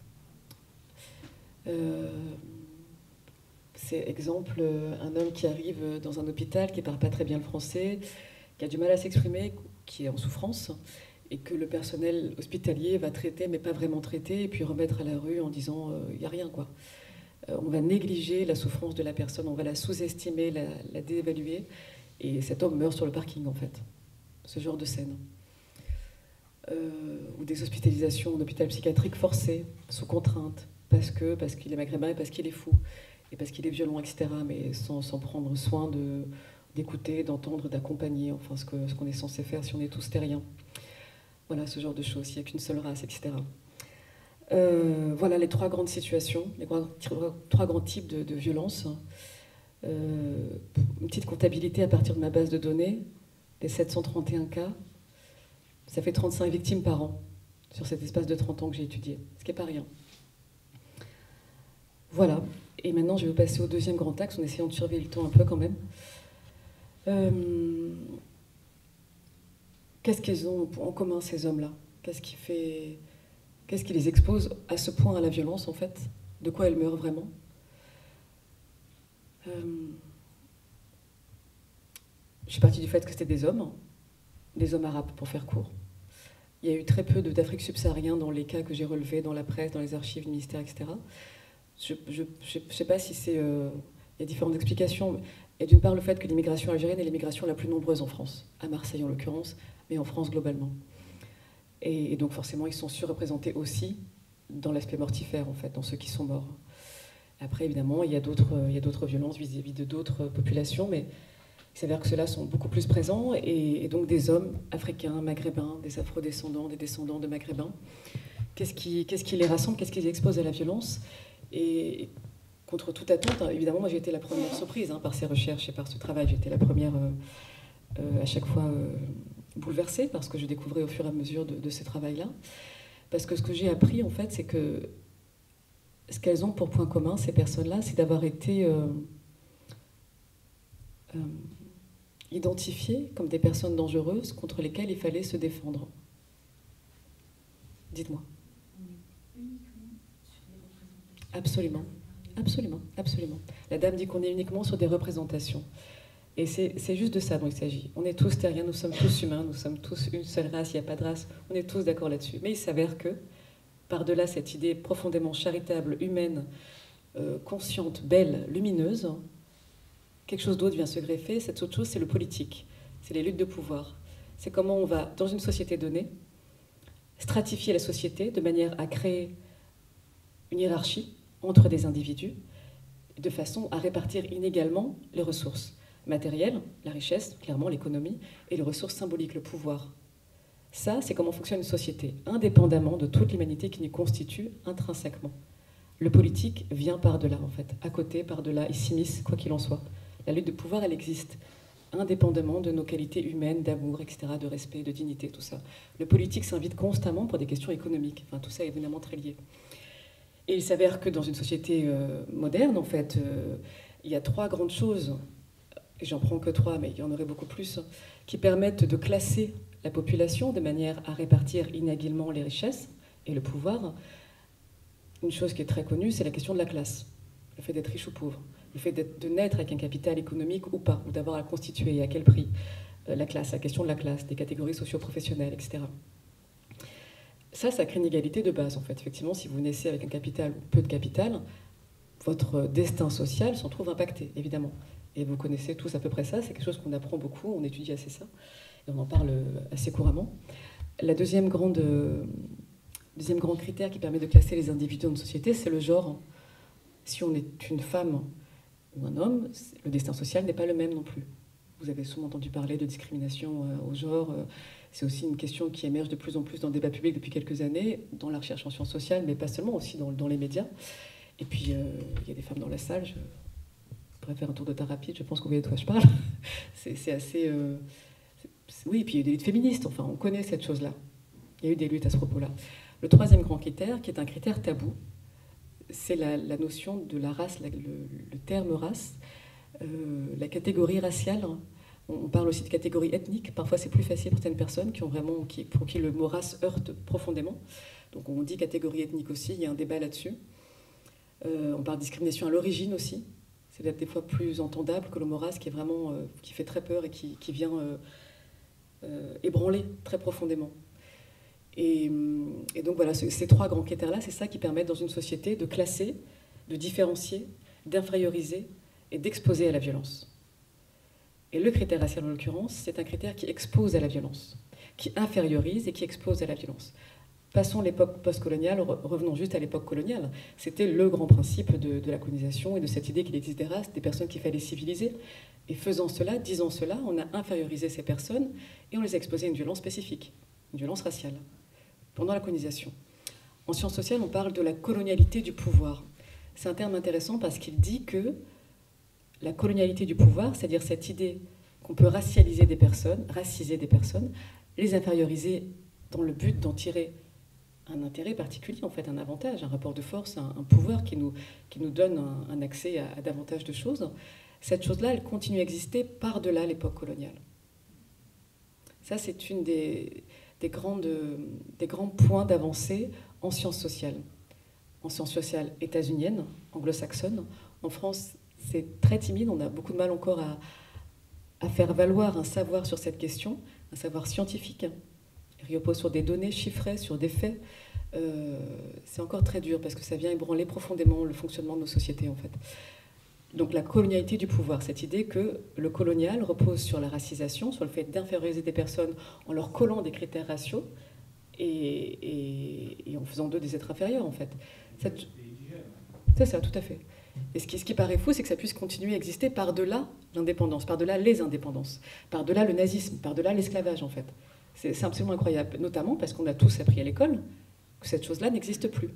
C'est exemple, un homme qui arrive dans un hôpital, qui ne parle pas très bien le français, qui a du mal à s'exprimer, qui est en souffrance, et que le personnel hospitalier va traiter, mais pas vraiment traiter, et puis remettre à la rue en disant il n'y a rien, quoi. On va négliger la souffrance de la personne, on va la sous-estimer, la dévaluer, et cet homme meurt sur le parking, en fait. Ce genre de scène. Ou des hospitalisations en hôpital psychiatrique forcées, sous contrainte, parce qu'il est maghrébin et parce qu'il est fou, et parce qu'il est violent, etc., mais sans prendre soin d'écouter, d'entendre, d'accompagner, enfin ce qu'on est censé faire si on est tous terriens. Voilà, ce genre de choses, il n'y a qu'une seule race, etc. Voilà les trois grandes situations, les trois grands types de violence. Une petite comptabilité à partir de ma base de données, les 731 cas, ça fait 35 victimes par an sur cet espace de 30 ans que j'ai étudié, ce qui n'est pas rien. Voilà, et maintenant je vais vous passer au deuxième grand axe, en essayant de surveiller le temps un peu quand même. Qu'est-ce qu'ils ont en commun, ces hommes-là? Qu'est-ce qui les expose à ce point à la violence, en fait? De quoi elles meurent vraiment? Je suis partie du fait que c'était des hommes arabes, pour faire court. Il y a eu très peu d'Afrique subsaharienne dans les cas que j'ai relevés dans la presse, dans les archives du ministère, etc. Je ne sais pas si c'est... il y a différentes explications. Et d'une part, le fait que l'immigration algérienne est l'immigration la plus nombreuse en France, à Marseille en l'occurrence, mais en France globalement. Et donc forcément, ils sont surreprésentés aussi dans l'aspect mortifère, en fait, dans ceux qui sont morts. Après, évidemment, il y a d'autres violences vis-à-vis de d'autres populations, mais il s'avère que ceux-là sont beaucoup plus présents, et donc des hommes africains, maghrébins, des afrodescendants, des descendants de maghrébins. Qu'est-ce qui les rassemble? Qu'est-ce qui les expose à la violence? Et contre toute attente, évidemment, moi j'ai été la première surprise par ces recherches et par ce travail. J'ai été la première à chaque fois bouleversée par ce que je découvrais au fur et à mesure de ce travail-là. Parce que ce que j'ai appris, en fait, c'est que ce qu'elles ont pour point commun, ces personnes-là, c'est d'avoir été identifiées comme des personnes dangereuses contre lesquelles il fallait se défendre. Dites-moi. Absolument, absolument, absolument. La dame dit qu'on est uniquement sur des représentations. Et c'est juste de ça dont il s'agit. On est tous terriens, nous sommes tous humains, nous sommes tous une seule race, il n'y a pas de race, on est tous d'accord là-dessus. Mais il s'avère que, par-delà cette idée profondément charitable, humaine, consciente, belle, lumineuse, quelque chose d'autre vient se greffer. Cette autre chose, c'est le politique, c'est les luttes de pouvoir. C'est comment on va, dans une société donnée, stratifier la société de manière à créer une hiérarchie entre des individus, de façon à répartir inégalement les ressources matérielles, la richesse, clairement l'économie, et les ressources symboliques, le pouvoir. Ça, c'est comment fonctionne une société, indépendamment de toute l'humanité qui nous constitue intrinsèquement. Le politique vient par-delà, en fait, à côté, par-delà, il s'immisce, quoi qu'il en soit. La lutte de pouvoir, elle existe indépendamment de nos qualités humaines, d'amour, etc., de respect, de dignité, tout ça. Le politique s'invite constamment pour des questions économiques. Enfin, tout ça est évidemment très lié. Et il s'avère que dans une société moderne, en fait, il y a 3 grandes choses, et j'en prends que 3, mais il y en aurait beaucoup plus, qui permettent de classer la population de manière à répartir inégalement les richesses et le pouvoir. Une chose qui est très connue, c'est la question de la classe. Le fait d'être riche ou pauvre. Le fait de naître avec un capital économique ou pas, ou d'avoir à le constituer, et à quel prix. La classe, la question de la classe, des catégories socio-professionnelles, etc. Ça crée une égalité de base, en fait. Effectivement, si vous naissez avec un capital ou peu de capital, votre destin social s'en trouve impacté, évidemment. Et vous connaissez tous à peu près ça, c'est quelque chose qu'on apprend beaucoup, on étudie assez ça, et on en parle assez couramment. La deuxième grand critère qui permet de classer les individus dans une société, c'est le genre. Si on est une femme ou un homme, le destin social n'est pas le même non plus. Vous avez souvent entendu parler de discrimination au genre. C'est aussi une question qui émerge de plus en plus dans le débat public depuis quelques années, dans la recherche en sciences sociales, mais pas seulement, aussi dans les médias. Et puis, il y a des femmes dans la salle. Je pourrais faire un tour de tas rapide, je pense que vous voyez de quoi je parle. C'est assez... Oui, et puis il y a eu des luttes féministes, enfin, on connaît cette chose-là. Il y a eu des luttes à ce propos-là. Le troisième grand critère, qui est un critère tabou, c'est la notion de la race, le terme race, la catégorie raciale. On parle aussi de catégorie ethnique. Parfois, c'est plus facile pour certaines personnes pour qui le mot race heurte profondément. Donc, on dit catégorie ethnique aussi. Il y a un débat là-dessus. On parle de discrimination à l'origine aussi. C'est peut-être des fois plus entendable que le mot race, qui est vraiment qui fait très peur et qui vient ébranler très profondément. Et donc voilà, ces 3 grands critères-là, c'est ça qui permet dans une société de classer, de différencier, d'inférioriser et d'exposer à la violence. Et le critère racial, en l'occurrence, c'est un critère qui expose à la violence, qui infériorise et qui expose à la violence. Passons l'époque post-coloniale, revenons juste à l'époque coloniale. C'était le grand principe de la colonisation et de cette idée qu'il existe des races, des personnes qu'il fallait civiliser. Et faisant cela, disant cela, on a infériorisé ces personnes et on les a exposées à une violence spécifique, une violence raciale, pendant la colonisation. En sciences sociales, on parle de la colonialité du pouvoir. C'est un terme intéressant parce qu'il dit que la colonialité du pouvoir, c'est-à-dire cette idée qu'on peut racialiser des personnes, raciser des personnes, les inférioriser dans le but d'en tirer un intérêt particulier, en fait, un avantage, un rapport de force, un pouvoir qui nous donne un accès à davantage de choses. Cette chose-là, elle continue à exister par-delà l'époque coloniale. Ça, c'est une des grands points d'avancée en sciences sociales. En sciences sociales états-uniennes, anglo-saxonnes. En France, c'est très timide, on a beaucoup de mal encore à faire valoir un savoir sur cette question, un savoir scientifique, qui repose sur des données chiffrées, sur des faits. C'est encore très dur parce que ça vient ébranler profondément le fonctionnement de nos sociétés, en fait. Donc la colonialité du pouvoir, cette idée que le colonial repose sur la racisation, sur le fait d'inférioriser des personnes en leur collant des critères raciaux et en faisant d'eux des êtres inférieurs, en fait. C'est ça, tout à fait. Et ce qui paraît fou, c'est que ça puisse continuer à exister par-delà l'indépendance, par-delà les indépendances, par-delà le nazisme, par-delà l'esclavage, en fait. C'est absolument incroyable, notamment parce qu'on a tous appris à l'école que cette chose-là n'existe plus.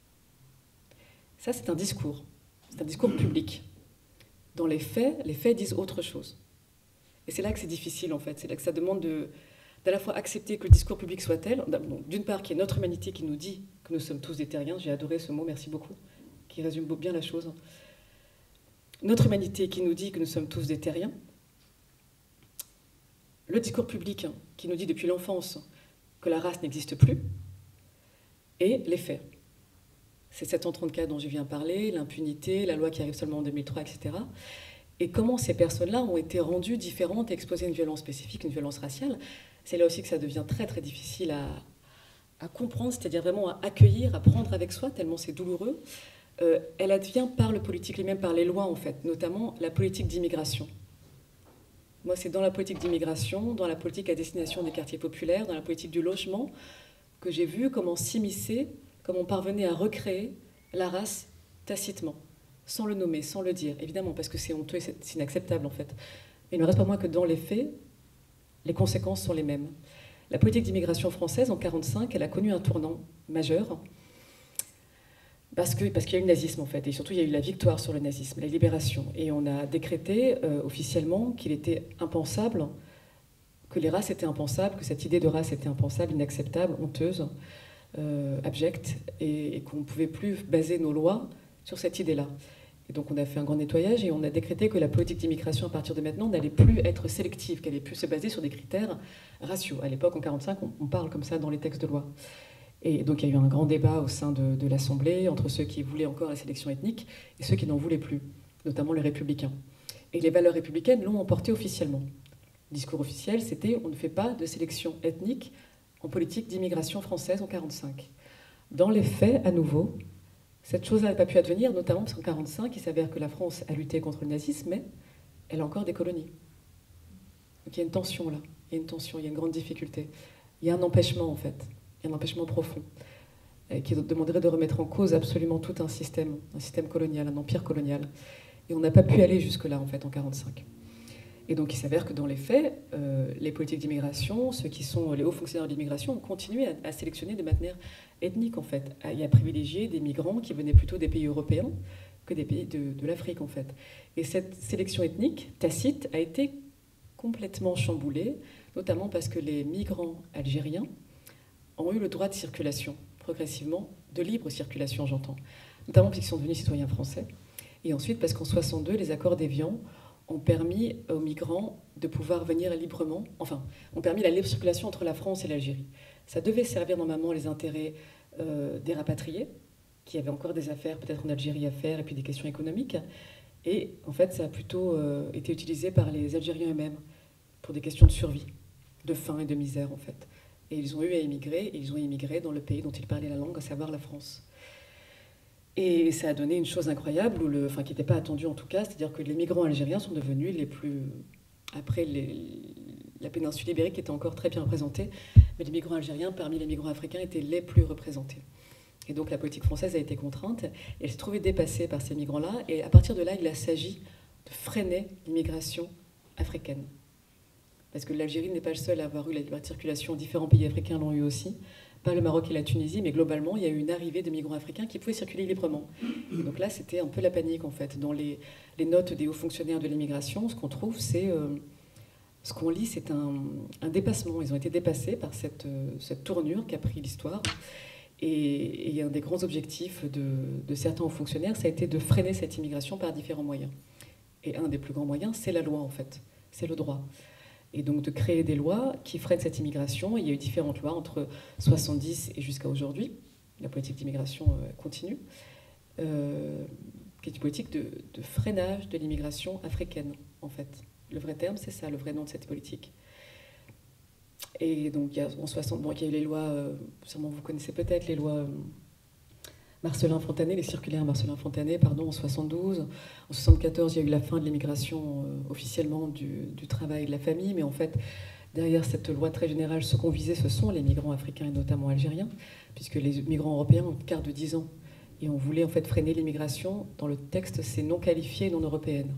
Ça, c'est un discours public. Dans les faits disent autre chose. Et c'est là que c'est difficile, en fait. C'est là que ça demande d'à la fois accepter que le discours public soit tel, d'une part, qu'il y ait notre humanité qui nous dit que nous sommes tous des terriens. J'ai adoré ce mot, merci beaucoup, qui résume bien la chose. Notre humanité qui nous dit que nous sommes tous des terriens. Le discours public qui nous dit depuis l'enfance que la race n'existe plus. Et les faits. C'est 734 dont je viens parler, l'impunité, la loi qui arrive seulement en 2003, etc. Et comment ces personnes-là ont été rendues différentes et exposées à une violence spécifique, une violence raciale. C'est là aussi que ça devient très très difficile à comprendre, c'est-à-dire vraiment à accueillir, à prendre avec soi, tellement c'est douloureux. Elle advient par le politique lui-même, par les lois en fait, notamment la politique d'immigration. Moi, c'est dans la politique d'immigration, dans la politique à destination des quartiers populaires, dans la politique du logement, que j'ai vu comment s'immiscer, comment on parvenait à recréer la race tacitement, sans le nommer, sans le dire, évidemment, parce que c'est honteux et c'est inacceptable, en fait. Mais il ne reste pas moins que dans les faits, les conséquences sont les mêmes. La politique d'immigration française, en 1945, elle a connu un tournant majeur. Parce qu'il y a eu le nazisme, en fait, et surtout il y a eu la victoire sur le nazisme, la libération. Et on a décrété officiellement qu'il était impensable, que les races étaient impensables, que cette idée de race était impensable, inacceptable, honteuse, abjecte, et qu'on ne pouvait plus baser nos lois sur cette idée-là. Et donc on a fait un grand nettoyage et on a décrété que la politique d'immigration à partir de maintenant n'allait plus être sélective, qu'elle allait plus se baser sur des critères raciaux. À l'époque, en 1945, on parle comme ça dans les textes de loi. Et donc il y a eu un grand débat au sein de l'Assemblée entre ceux qui voulaient encore la sélection ethnique et ceux qui n'en voulaient plus, notamment les républicains. Et les valeurs républicaines l'ont emporté officiellement. Le discours officiel, c'était « on ne fait pas de sélection ethnique en politique d'immigration française en 1945 ». Dans les faits, à nouveau, cette chose-là n'a pas pu advenir, notamment parce qu'en 1945, il s'avère que la France a lutté contre le nazisme, mais elle a encore des colonies. Donc il y a une tension là, il y a une tension, il y a une grande difficulté. Il y a un empêchement en fait. Un empêchement profond, qui demanderait de remettre en cause absolument tout un système colonial, un empire colonial. Et on n'a pas pu aller jusque-là, en fait, en 1945. Et donc, il s'avère que dans les faits, les politiques d'immigration, ceux qui sont les hauts fonctionnaires de l'immigration, ont continué à sélectionner de manière ethnique, en fait, et à privilégier des migrants qui venaient plutôt des pays européens que des pays de l'Afrique, en fait. Et cette sélection ethnique, tacite, a été complètement chamboulée, notamment parce que les migrants algériens ont eu le droit de circulation, progressivement, de libre circulation, j'entends, notamment parce qu'ils sont devenus citoyens français, et ensuite parce qu'en 1962, les accords d'Évian ont permis aux migrants de pouvoir venir librement, enfin, ont permis la libre circulation entre la France et l'Algérie. Ça devait servir normalement les intérêts des rapatriés, qui avaient encore des affaires peut-être en Algérie à faire, et puis des questions économiques, et en fait, ça a plutôt été utilisé par les Algériens eux-mêmes, pour des questions de survie, de faim et de misère, en fait. Et ils ont eu à émigrer, et ils ont émigré dans le pays dont ils parlaient la langue, à savoir la France. Et ça a donné une chose incroyable, qui n'était pas attendue en tout cas, c'est-à-dire que les migrants algériens sont devenus les plus... Après, la péninsule ibérique était encore très bien représentée, mais les migrants algériens, parmi les migrants africains, étaient les plus représentés. Et donc la politique française a été contrainte, et elle s'est trouvée dépassée par ces migrants-là, et à partir de là, il s'agit de freiner l'immigration africaine. Parce que l'Algérie n'est pas le seul à avoir eu la libre circulation, différents pays africains l'ont eu aussi, pas le Maroc et la Tunisie, mais globalement, il y a eu une arrivée de migrants africains qui pouvaient circuler librement. Donc là, c'était un peu la panique, en fait. Dans les notes des hauts fonctionnaires de l'immigration, ce qu'on trouve, c'est... ce qu'on lit, c'est un dépassement. Ils ont été dépassés par cette tournure qu'a pris l'histoire. Et un des grands objectifs de certains hauts fonctionnaires, ça a été de freiner cette immigration par différents moyens. Et un des plus grands moyens, c'est la loi, en fait. C'est le droit. Et donc de créer des lois qui freinent cette immigration. Il y a eu différentes lois entre 70 et jusqu'à aujourd'hui. La politique d'immigration continue, qui est une politique de freinage de l'immigration africaine, en fait. Le vrai terme, c'est ça, le vrai nom de cette politique. Et donc, il y a eu les lois, sûrement vous connaissez peut-être, les lois Marcellin-Fontanet, les circulaires Marcellin-Fontanet, en 72. En 74, il y a eu la fin de l'immigration officiellement du travail et de la famille, mais en fait, derrière cette loi très générale, ce qu'on visait, ce sont les migrants africains et notamment algériens, puisque les migrants européens ont quart de 10 ans. Et on voulait en fait freiner l'immigration. Dans le texte, c'est non qualifié et non européenne.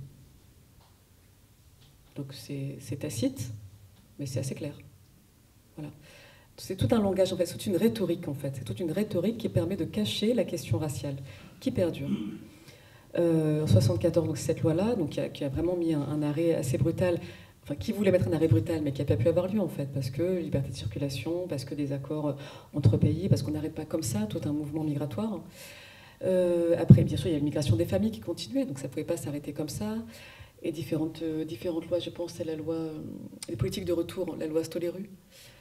Donc c'est tacite, mais c'est assez clair. Voilà. C'est tout un langage, en fait, c'est toute une rhétorique, en fait. C'est toute une rhétorique qui permet de cacher la question raciale, qui perdure. En 1974, donc, cette loi-là, donc, qui a vraiment mis un arrêt assez brutal, enfin, qui voulait mettre un arrêt brutal, mais qui n'a pas pu avoir lieu, en fait, parce que liberté de circulation, parce que des accords entre pays, parce qu'on n'arrête pas comme ça tout un mouvement migratoire. Après, bien sûr, il y a l'immigration des familles qui continuait, donc ça ne pouvait pas s'arrêter comme ça. Et différentes lois, je pense à la loi, les politiques de retour, la loi Stoléru,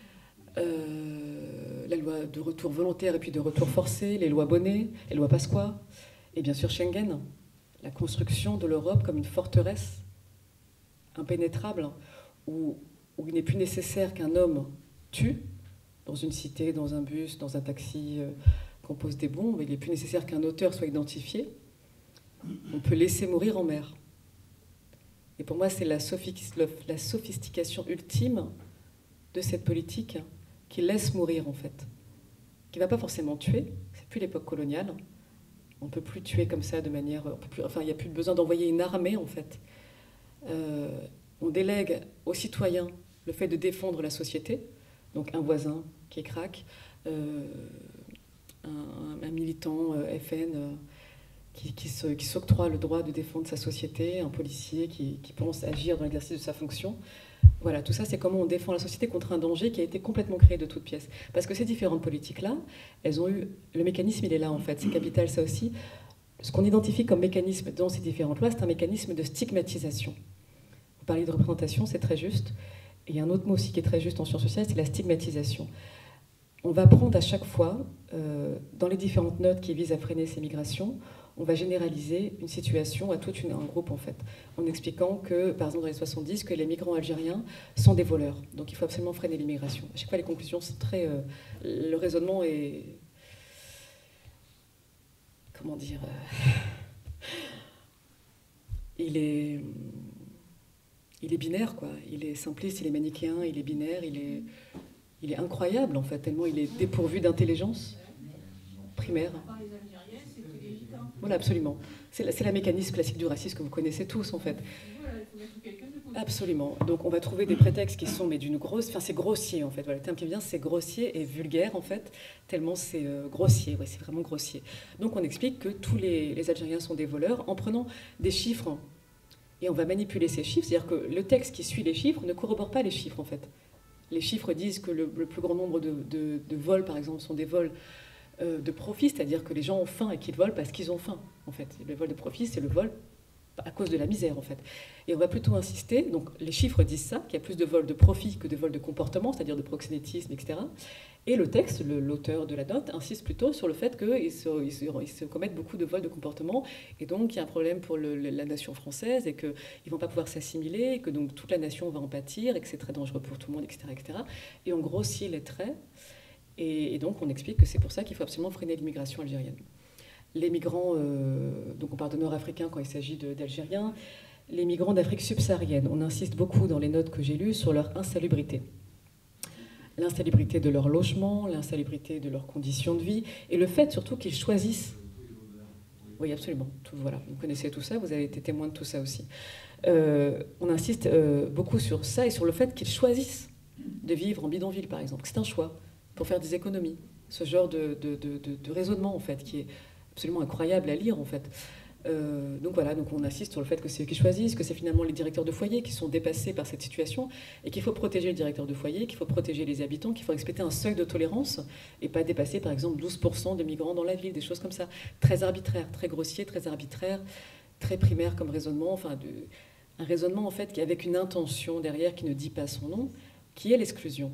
la loi de retour volontaire et puis de retour forcé, les lois Bonnet, les lois Pasqua, et bien sûr Schengen, la construction de l'Europe comme une forteresse impénétrable où il n'est plus nécessaire qu'un homme tue dans une cité, dans un bus, dans un taxi, qu'on pose des bombes, il n'est plus nécessaire qu'un auteur soit identifié, on peut laisser mourir en mer. Et pour moi, c'est la sophistication ultime de cette politique qui laisse mourir, en fait. Qui ne va pas forcément tuer, c'est plus l'époque coloniale. On ne peut plus tuer comme ça de manière... il n'y a plus besoin d'envoyer une armée, en fait. On délègue aux citoyens le fait de défendre la société, donc un voisin qui craque, un militant FN qui s'octroie le droit de défendre sa société, un policier qui pense agir dans l'exercice de sa fonction. Voilà, tout ça, c'est comment on défend la société contre un danger qui a été complètement créé de toutes pièces. Parce que ces différentes politiques-là, elles ont eu... Le mécanisme, il est là, en fait. C'est capital, ça aussi. Ce qu'on identifie comme mécanisme dans ces différentes lois, c'est un mécanisme de stigmatisation. Vous parliez de représentation, c'est très juste. Et il y a un autre mot aussi qui est très juste en sciences sociales, c'est la stigmatisation. On va prendre à chaque fois, dans les différentes notes qui visent à freiner ces migrations, on va généraliser une situation à tout un groupe, en fait, en expliquant que, par exemple, dans les 70, que les migrants algériens sont des voleurs. Donc il faut absolument freiner l'immigration. À chaque fois, les conclusions sont très... le raisonnement est... Comment dire il est binaire, quoi. Il est simpliste, il est manichéen, il est binaire, il est incroyable, en fait, tellement il est dépourvu d'intelligence primaire. Voilà, absolument. C'est la mécanisme classique du racisme que vous connaissez tous, en fait. Absolument. Donc on va trouver des prétextes qui sont mais d'une grosse... Enfin, c'est grossier, en fait. Voilà, le terme qui me vient, c'est grossier et vulgaire, en fait, tellement c'est grossier. Ouais, c'est vraiment grossier. Donc on explique que tous les Algériens sont des voleurs en prenant des chiffres. Et on va manipuler ces chiffres. C'est-à-dire que le texte qui suit les chiffres ne corrobore pas les chiffres, en fait. Les chiffres disent que le plus grand nombre de vols, par exemple, sont des vols de profit, c'est-à-dire que les gens ont faim et qu'ils volent parce qu'ils ont faim, en fait. Le vol de profit, c'est le vol à cause de la misère, en fait. Et on va plutôt insister, donc les chiffres disent ça, qu'il y a plus de vols de profit que de vols de comportement, c'est-à-dire de proxénétisme, etc. Et le texte, l'auteur de la note, insiste plutôt sur le fait qu'ils se commettent beaucoup de vols de comportement, et donc il y a un problème pour la nation française, et qu'ils ne vont pas pouvoir s'assimiler, et que donc toute la nation va en pâtir, et que c'est très dangereux pour tout le monde, etc., etc. Et on grossit les traits, et donc on explique que c'est pour ça qu'il faut absolument freiner l'immigration algérienne. Les migrants, donc on parle de Nord-Africains quand il s'agit d'Algériens, les migrants d'Afrique subsaharienne, on insiste beaucoup dans les notes que j'ai lues sur leur insalubrité. L'insalubrité de leur logement, l'insalubrité de leurs conditions de vie, et le fait surtout qu'ils choisissent. Oui, absolument. Voilà, vous connaissez tout ça, vous avez été témoin de tout ça aussi. On insiste beaucoup sur ça et sur le fait qu'ils choisissent de vivre en bidonville, par exemple. C'est un choix pour faire des économies. Ce genre de raisonnement, en fait, qui est absolument incroyable à lire, en fait. Donc voilà, donc on insiste sur le fait que c'est eux qui choisissent, que c'est finalement les directeurs de foyer qui sont dépassés par cette situation et qu'il faut protéger le directeur de foyer, qu'il faut protéger les habitants, qu'il faut respecter un seuil de tolérance et pas dépasser par exemple 12% de migrants dans la ville, des choses comme ça. Très arbitraire, très grossier, très arbitraire, très primaire comme raisonnement, enfin un raisonnement en fait avec une intention derrière qui ne dit pas son nom, qui est l'exclusion.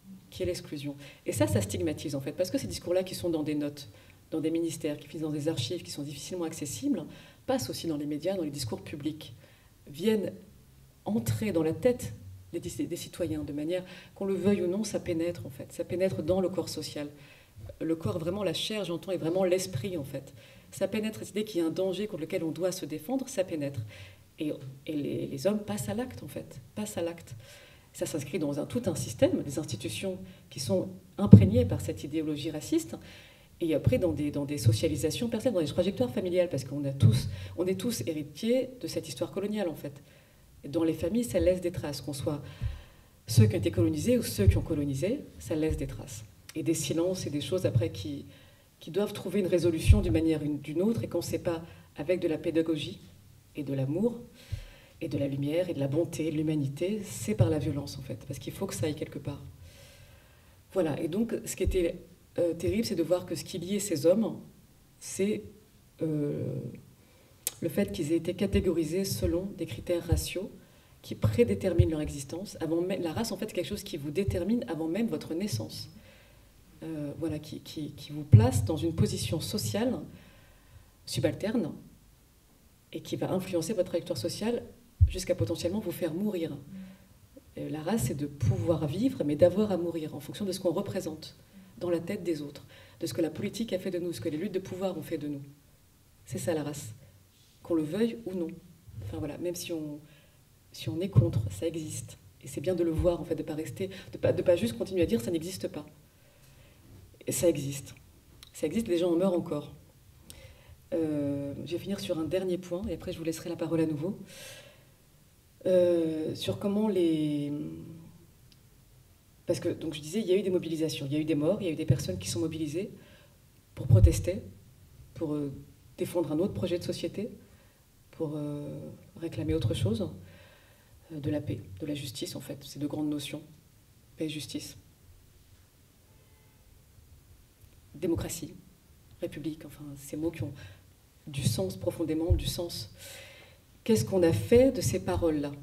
Et ça stigmatise en fait, parce que ces discours-là qui sont dans des notes, dans des ministères, qui finissent dans des archives qui sont difficilement accessibles, passent aussi dans les médias, dans les discours publics, viennent entrer dans la tête des citoyens, de manière qu'on le veuille ou non, ça pénètre en fait, ça pénètre dans le corps social. Le corps, vraiment la chair, j'entends, est vraiment l'esprit en fait. Ça pénètre cette idée qu'il y a un danger contre lequel on doit se défendre, ça pénètre. Et les hommes passent à l'acte en fait, passent à l'acte. Ça s'inscrit dans tout un système, des institutions qui sont imprégnées par cette idéologie raciste, et après dans des socialisations personnelles, dans des trajectoires familiales, parce qu'on est tous héritiers de cette histoire coloniale, en fait. Et dans les familles, ça laisse des traces, qu'on soit ceux qui ont été colonisés ou ceux qui ont colonisé, ça laisse des traces. Et des silences et des choses après qui doivent trouver une résolution d'une manière ou d'une autre, et qu'on ne sait pas avec de la pédagogie et de l'amour, et de la lumière, et de la bonté, de l'humanité, c'est par la violence, en fait, parce qu'il faut que ça aille quelque part. Voilà, et donc, ce qui était terrible, c'est de voir que ce qui liait ces hommes, c'est le fait qu'ils aient été catégorisés selon des critères raciaux qui prédéterminent leur existence. La race, en fait, c'est quelque chose qui vous détermine avant même votre naissance. Voilà, qui vous place dans une position sociale subalterne et qui va influencer votre trajectoire sociale jusqu'à potentiellement vous faire mourir. La race, c'est de pouvoir vivre, mais d'avoir à mourir en fonction de ce qu'on représente dans la tête des autres, de ce que la politique a fait de nous, ce que les luttes de pouvoir ont fait de nous. C'est ça la race, qu'on le veuille ou non. Enfin voilà, même si on est contre, ça existe. Et c'est bien de le voir, en fait, de ne pas juste continuer à dire ça n'existe pas. Et ça existe. Ça existe, les gens en meurent encore. Je vais finir sur un dernier point, et après je vous laisserai la parole à nouveau. Sur comment Parce que, donc je disais, il y a eu des mobilisations, il y a eu des morts, il y a eu des personnes qui sont mobilisées pour protester pour défendre un autre projet de société, pour réclamer autre chose, de la paix, de la justice en fait, ces deux grandes notions, paix et justice. Démocratie, république, enfin ces mots qui ont du sens profondément, du sens. Qu'est-ce qu'on a fait de ces paroles-là?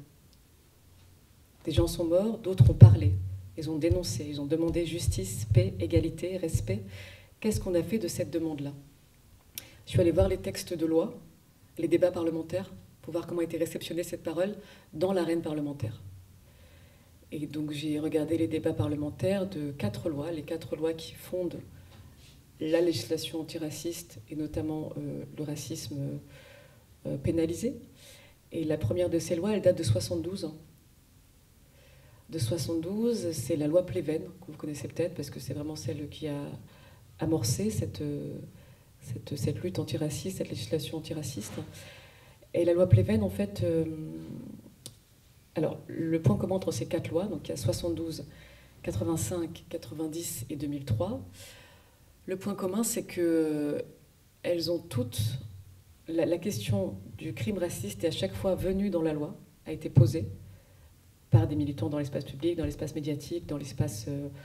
Des gens sont morts, d'autres ont parlé, ils ont dénoncé, ils ont demandé justice, paix, égalité, respect. Qu'est-ce qu'on a fait de cette demande-là? Je suis allée voir les textes de loi, les débats parlementaires, pour voir comment a été réceptionnée cette parole dans l'arène parlementaire. Et donc j'ai regardé les débats parlementaires de 4 lois, les 4 lois qui fondent la législation antiraciste et notamment le racisme pénalisé. Et la première de ces lois, elle date de 72. De 72, c'est la loi Pleven, que vous connaissez peut-être, parce que c'est vraiment celle qui a amorcé cette lutte antiraciste, cette législation antiraciste. Et la loi Pleven, en fait... alors, le point commun entre ces 4 lois, donc il y a 72, 85, 90 et 2003, le point commun, c'est qu'elles ont toutes... La question du crime raciste est à chaque fois venue dans la loi, a été posée par des militants dans l'espace public, dans l'espace médiatique, dans l'espace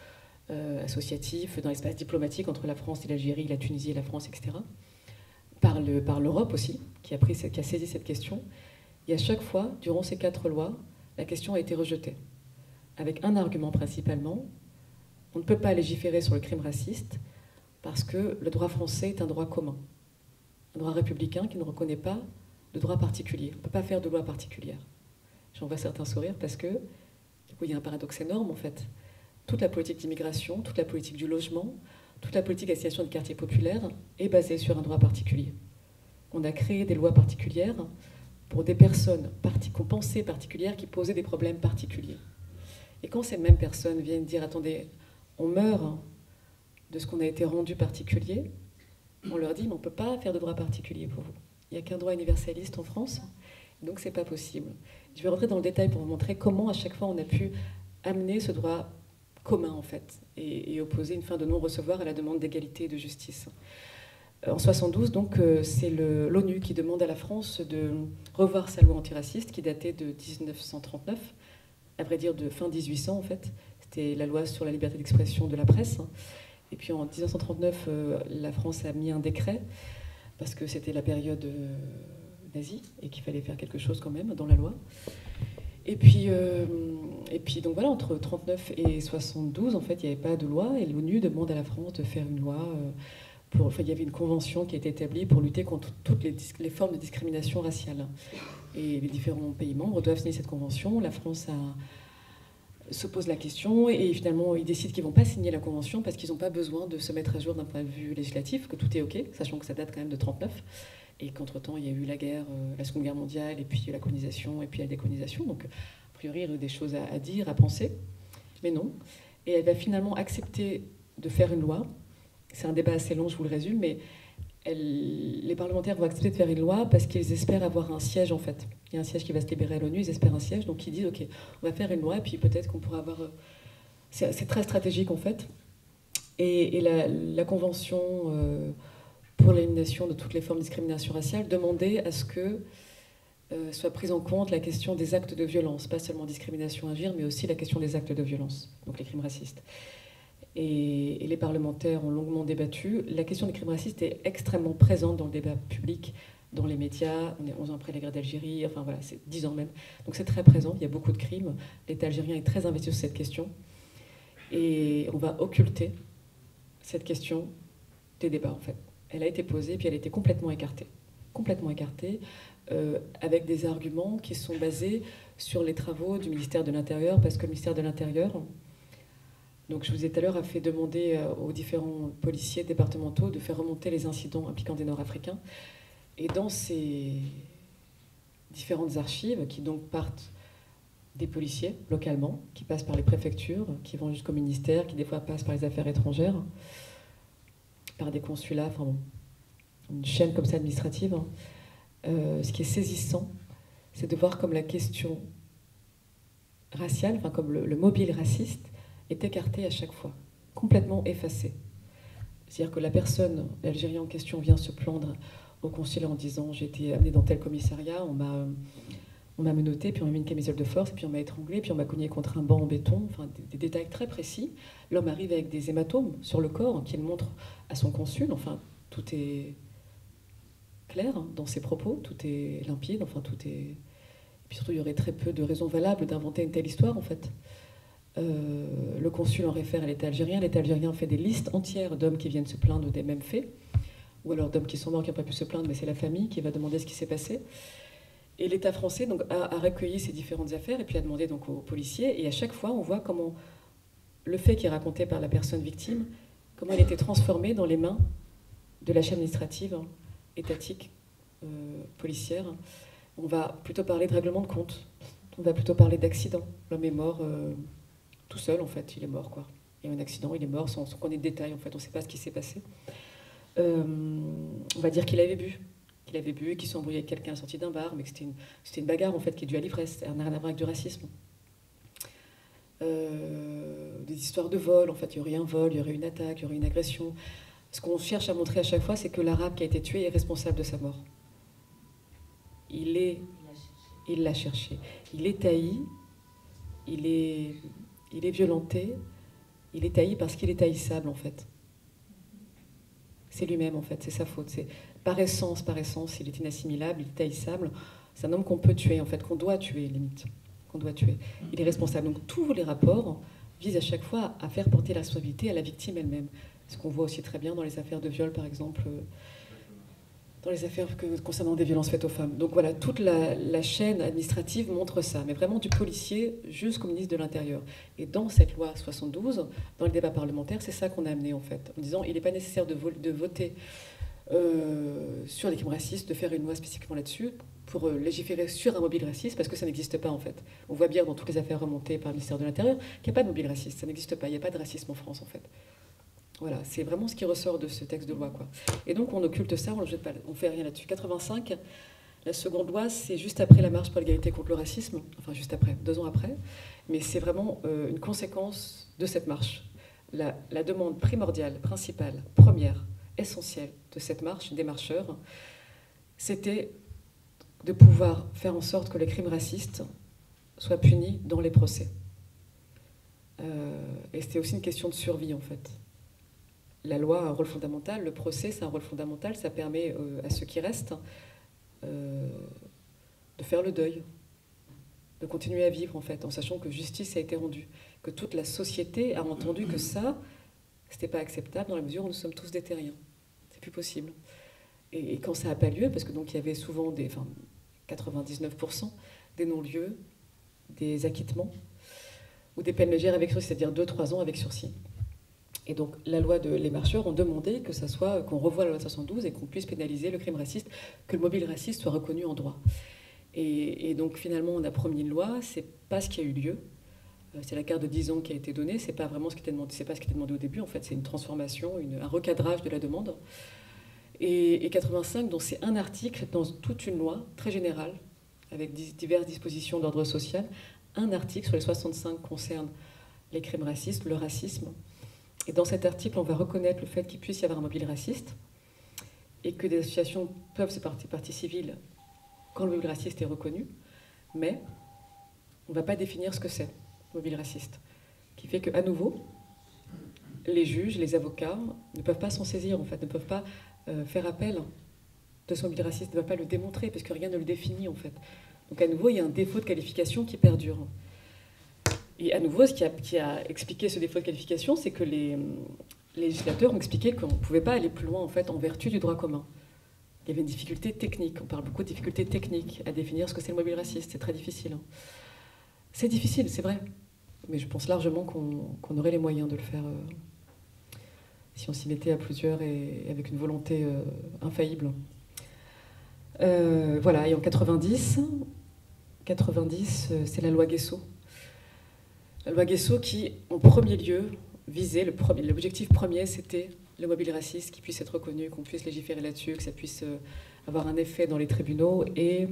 associatif, dans l'espace diplomatique entre la France et l'Algérie, la Tunisie et la France, etc. Par l'Europe aussi, qui a saisi cette question. Et à chaque fois, durant ces 4 lois, la question a été rejetée, avec un argument principalement: on ne peut pas légiférer sur le crime raciste parce que le droit français est un droit commun, un droit républicain qui ne reconnaît pas de droit particulier. On ne peut pas faire de loi particulière. J'en vois certains sourire parce que, du coup, il y a un paradoxe énorme en fait. Toute la politique d'immigration, toute la politique du logement, toute la politique d'assignation de quartiers populaires est basée sur un droit particulier. On a créé des lois particulières pour des personnes qu'on pensait particulières qui posaient des problèmes particuliers. Et quand ces mêmes personnes viennent dire « Attendez, on meurt de ce qu'on a été rendu particulier », on leur dit « Mais on ne peut pas faire de droit particulier pour vous. Il n'y a qu'un droit universaliste en France, donc c'est pas possible. » Je vais rentrer dans le détail pour vous montrer comment à chaque fois on a pu amener ce droit commun en fait et opposer une fin de non-recevoir à la demande d'égalité et de justice. En 72, donc, c'est l'ONU qui demande à la France de revoir sa loi antiraciste qui datait de 1939, à vrai dire de fin 1800 en fait. C'était la loi sur la liberté d'expression de la presse. Et puis en 1939, la France a mis un décret parce que c'était la période nazie et qu'il fallait faire quelque chose quand même dans la loi. Et puis donc voilà, entre 39 et 72, en fait, il n'y avait pas de loi et l'ONU demande à la France de faire une loi. Il y avait une convention qui a été établie pour lutter contre toutes les formes de discrimination raciale. Et les différents pays membres doivent signer cette convention. La France se pose la question et finalement ils décident qu'ils ne vont pas signer la convention parce qu'ils n'ont pas besoin de se mettre à jour d'un point de vue législatif, que tout est OK, sachant que ça date quand même de 1939 et qu'entre-temps il y a eu la guerre, la Seconde Guerre mondiale et puis la colonisation et puis la décolonisation. Donc a priori il y a eu des choses à dire, à penser, mais non. Et elle va finalement accepter de faire une loi. C'est un débat assez long, je vous le résume, mais les parlementaires vont accepter de faire une loi parce qu'ils espèrent avoir un siège, en fait. Il y a un siège qui va se libérer à l'ONU, ils espèrent un siège, donc ils disent, OK, on va faire une loi, et puis peut-être qu'on pourra avoir... C'est très stratégique, en fait. Et la Convention pour l'élimination de toutes les formes de discrimination raciale demandait à ce que soit prise en compte la question des actes de violence, pas seulement discrimination agir, mais aussi la question des actes de violence, donc les crimes racistes. Et les parlementaires ont longuement débattu. La question des crimes racistes est extrêmement présente dans le débat public, dans les médias. On est 11 ans après la guerre d'Algérie, enfin voilà, c'est 10 ans même. Donc c'est très présent, il y a beaucoup de crimes. L'État algérien est très investi sur cette question. Et on va occulter cette question des débats, en fait. Elle a été posée, puis elle a été complètement écartée. Complètement écartée, avec des arguments qui sont basés sur les travaux du ministère de l'Intérieur, parce que le ministère de l'Intérieur... Donc, je vous ai tout à l'heure fait demander aux différents policiers départementaux de faire remonter les incidents impliquant des Nord-Africains. Et dans ces différentes archives, qui donc partent des policiers localement, qui passent par les préfectures, qui vont jusqu'au ministère, qui des fois passent par les affaires étrangères, par des consulats, enfin bon, une chaîne comme ça administrative, ce qui est saisissant, c'est de voir comme la question raciale, enfin comme le mobile raciste, est écarté à chaque fois, complètement effacé. C'est-à-dire que la personne, l'Algérien en question, vient se plaindre au consulat en disant « j'ai été amené dans tel commissariat, on m'a menotté, puis on m'a mis une camisole de force, puis on m'a étranglé, puis on m'a cogné contre un banc en béton », enfin des détails très précis. L'homme arrive avec des hématomes sur le corps qu'il montre à son consul, enfin tout est clair dans ses propos, tout est limpide, enfin tout est... Et puis surtout, il y aurait très peu de raisons valables d'inventer une telle histoire, en fait. Le consul en réfère à l'État algérien. L'État algérien fait des listes entières d'hommes qui viennent se plaindre des mêmes faits, ou alors d'hommes qui sont morts, qui n'ont pas pu se plaindre, mais c'est la famille qui va demander ce qui s'est passé. Et l'État français donc, a recueilli ces différentes affaires et puis a demandé donc, aux policiers. Et à chaque fois, on voit comment le fait qui est raconté par la personne victime, comment il a été transformé dans les mains de la chaîne administrative, étatique, policière. On va plutôt parler de règlement de compte. On va plutôt parler d'accident. L'homme est mort tout seul, en fait. Il est mort, quoi. Il y a eu un accident, il est mort sans qu'on ait de détails, en fait. On ne sait pas ce qui s'est passé. On va dire qu'il avait bu. Qu'il s'est embrouillé avec quelqu'un à la sortie d'un bar, mais que c'était une bagarre, en fait, qui est due à l'ivresse. Ça n'a rien à voir avec du racisme. Des histoires de vol, en fait. Il y aurait un vol, il y aurait une attaque, il y aurait une agression. Ce qu'on cherche à montrer à chaque fois, c'est que l'Arabe qui a été tué est responsable de sa mort. Il l'a cherché. Il est tailli, il est violenté, il est tailli parce qu'il est taillissable, en fait. C'est lui-même, en fait, c'est sa faute. Par essence, il est inassimilable, il est taillissable. C'est un homme qu'on peut tuer, en fait, qu'on doit tuer, limite. Qu'on doit tuer. Il est responsable. Donc tous les rapports visent à chaque fois à faire porter la responsabilité à la victime elle-même. Ce qu'on voit aussi très bien dans les affaires de viol, par exemple, dans les affaires concernant des violences faites aux femmes. Donc voilà, toute la chaîne administrative montre ça, mais vraiment du policier jusqu'au ministre de l'Intérieur. Et dans cette loi 72, dans le débat parlementaire, c'est ça qu'on a amené en fait, en disant il n'est pas nécessaire de voter sur les crimes racistes, de faire une loi spécifiquement là-dessus, pour légiférer sur un mobile raciste, parce que ça n'existe pas en fait. On voit bien dans toutes les affaires remontées par le ministère de l'Intérieur qu'il n'y a pas de mobile raciste, ça n'existe pas, il n'y a pas de racisme en France en fait. Voilà, c'est vraiment ce qui ressort de ce texte de loi, quoi. Et donc on occulte ça, on ne fait rien là-dessus. 85, la seconde loi, c'est juste après la marche pour l'égalité contre le racisme, enfin juste après, 2 ans après, mais c'est vraiment une conséquence de cette marche. La demande primordiale, principale, première, essentielle de cette marche, des marcheurs, c'était de pouvoir faire en sorte que les crimes racistes soient punis dans les procès. Et c'était aussi une question de survie, en fait. La loi a un rôle fondamental, le procès, c'est un rôle fondamental, ça permet à ceux qui restent de faire le deuil, de continuer à vivre, en fait, en sachant que justice a été rendue, que toute la société a entendu que ça, c'était pas acceptable dans la mesure où nous sommes tous des terriens. C'est plus possible. Et quand ça n'a pas lieu, parce que donc il y avait souvent 99% des non-lieux, des acquittements, ou des peines légères avec sursis, c'est-à-dire 2-3 ans avec sursis. Et donc les marcheurs ont demandé que ça soit, qu'on revoie la loi de 72 et qu'on puisse pénaliser le crime raciste, que le mobile raciste soit reconnu en droit. Et donc finalement on a promis une loi, c'est pas ce qui a eu lieu. C'est la carte de 10 ans qui a été donnée, c'est pas vraiment ce qui était demandé, c'est pas ce qui était demandé au début, en fait, c'est une transformation, un recadrage de la demande. Et 85, donc c'est un article dans toute une loi très générale, avec diverses dispositions d'ordre social. Un article sur les 65 concerne les crimes racistes, le racisme. Et dans cet article, on va reconnaître le fait qu'il puisse y avoir un mobile raciste et que des associations peuvent se porter partie civile quand le mobile raciste est reconnu, mais on ne va pas définir ce que c'est, le mobile raciste. Qui fait qu'à nouveau, les juges, les avocats ne peuvent pas s'en saisir, en fait, ne peuvent pas faire appel de ce mobile raciste, ne peuvent pas le démontrer, parce que rien ne le définit, en fait. Donc à nouveau, il y a un défaut de qualification qui perdure. Et à nouveau, ce qui a expliqué ce défaut de qualification, c'est que les législateurs ont expliqué qu'on ne pouvait pas aller plus loin, en fait, en vertu du droit commun. Il y avait une difficulté technique, on parle beaucoup de difficultés techniques à définir ce que c'est le mobile raciste, c'est très difficile. C'est difficile, c'est vrai, mais je pense largement qu'on aurait les moyens de le faire si on s'y mettait à plusieurs et avec une volonté infaillible. Voilà, et en 90, c'est la loi Guesso. La loi Guesso qui, en premier lieu, visait, l'objectif premier, c'était le mobile raciste qui puisse être reconnu, qu'on puisse légiférer là-dessus, que ça puisse avoir un effet dans les tribunaux. Et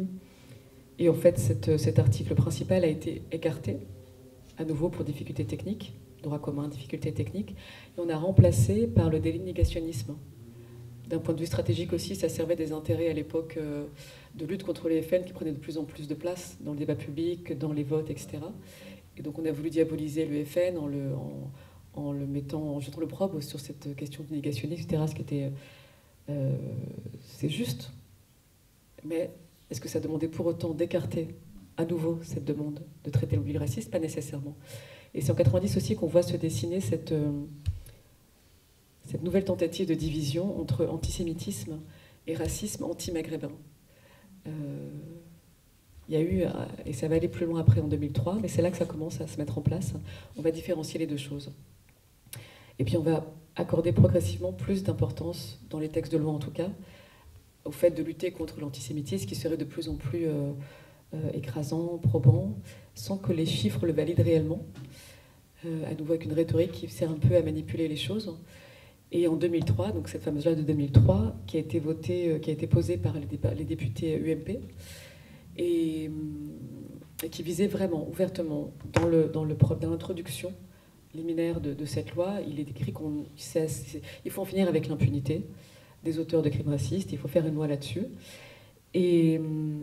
en fait, cet article principal a été écarté, à nouveau pour difficultés techniques. droit commun, difficulté technique, et on a remplacé par le délit de négationnisme. D'un point de vue stratégique aussi, ça servait des intérêts à l'époque de lutte contre les FN qui prenaient de plus en plus de place dans le débat public, dans les votes, etc. Et donc on a voulu diaboliser le FN en le mettant, en jetant le l'opprobre sur cette question du négationnisme, etc. Ce qui était... c'est juste. Mais est-ce que ça demandait pour autant d'écarter à nouveau cette demande de traiter l'oubli raciste? Pas nécessairement. Et c'est en 90 aussi qu'on voit se dessiner cette nouvelle tentative de division entre antisémitisme et racisme anti-maghrébin. Il y a eu, et ça va aller plus loin après en 2003, mais c'est là que ça commence à se mettre en place. On va différencier les deux choses. Et puis on va accorder progressivement plus d'importance, dans les textes de loi en tout cas, au fait de lutter contre l'antisémitisme qui serait de plus en plus écrasant, probant, sans que les chiffres le valident réellement, à nouveau avec une rhétorique qui sert un peu à manipuler les choses. Et en 2003, donc cette fameuse loi de 2003, qui a été votée, qui a été posée par les députés UMP, et qui visait vraiment ouvertement, dans l'introduction liminaire de cette loi, il est écrit qu'il faut en finir avec l'impunité des auteurs de crimes racistes, il faut faire une loi là-dessus. Et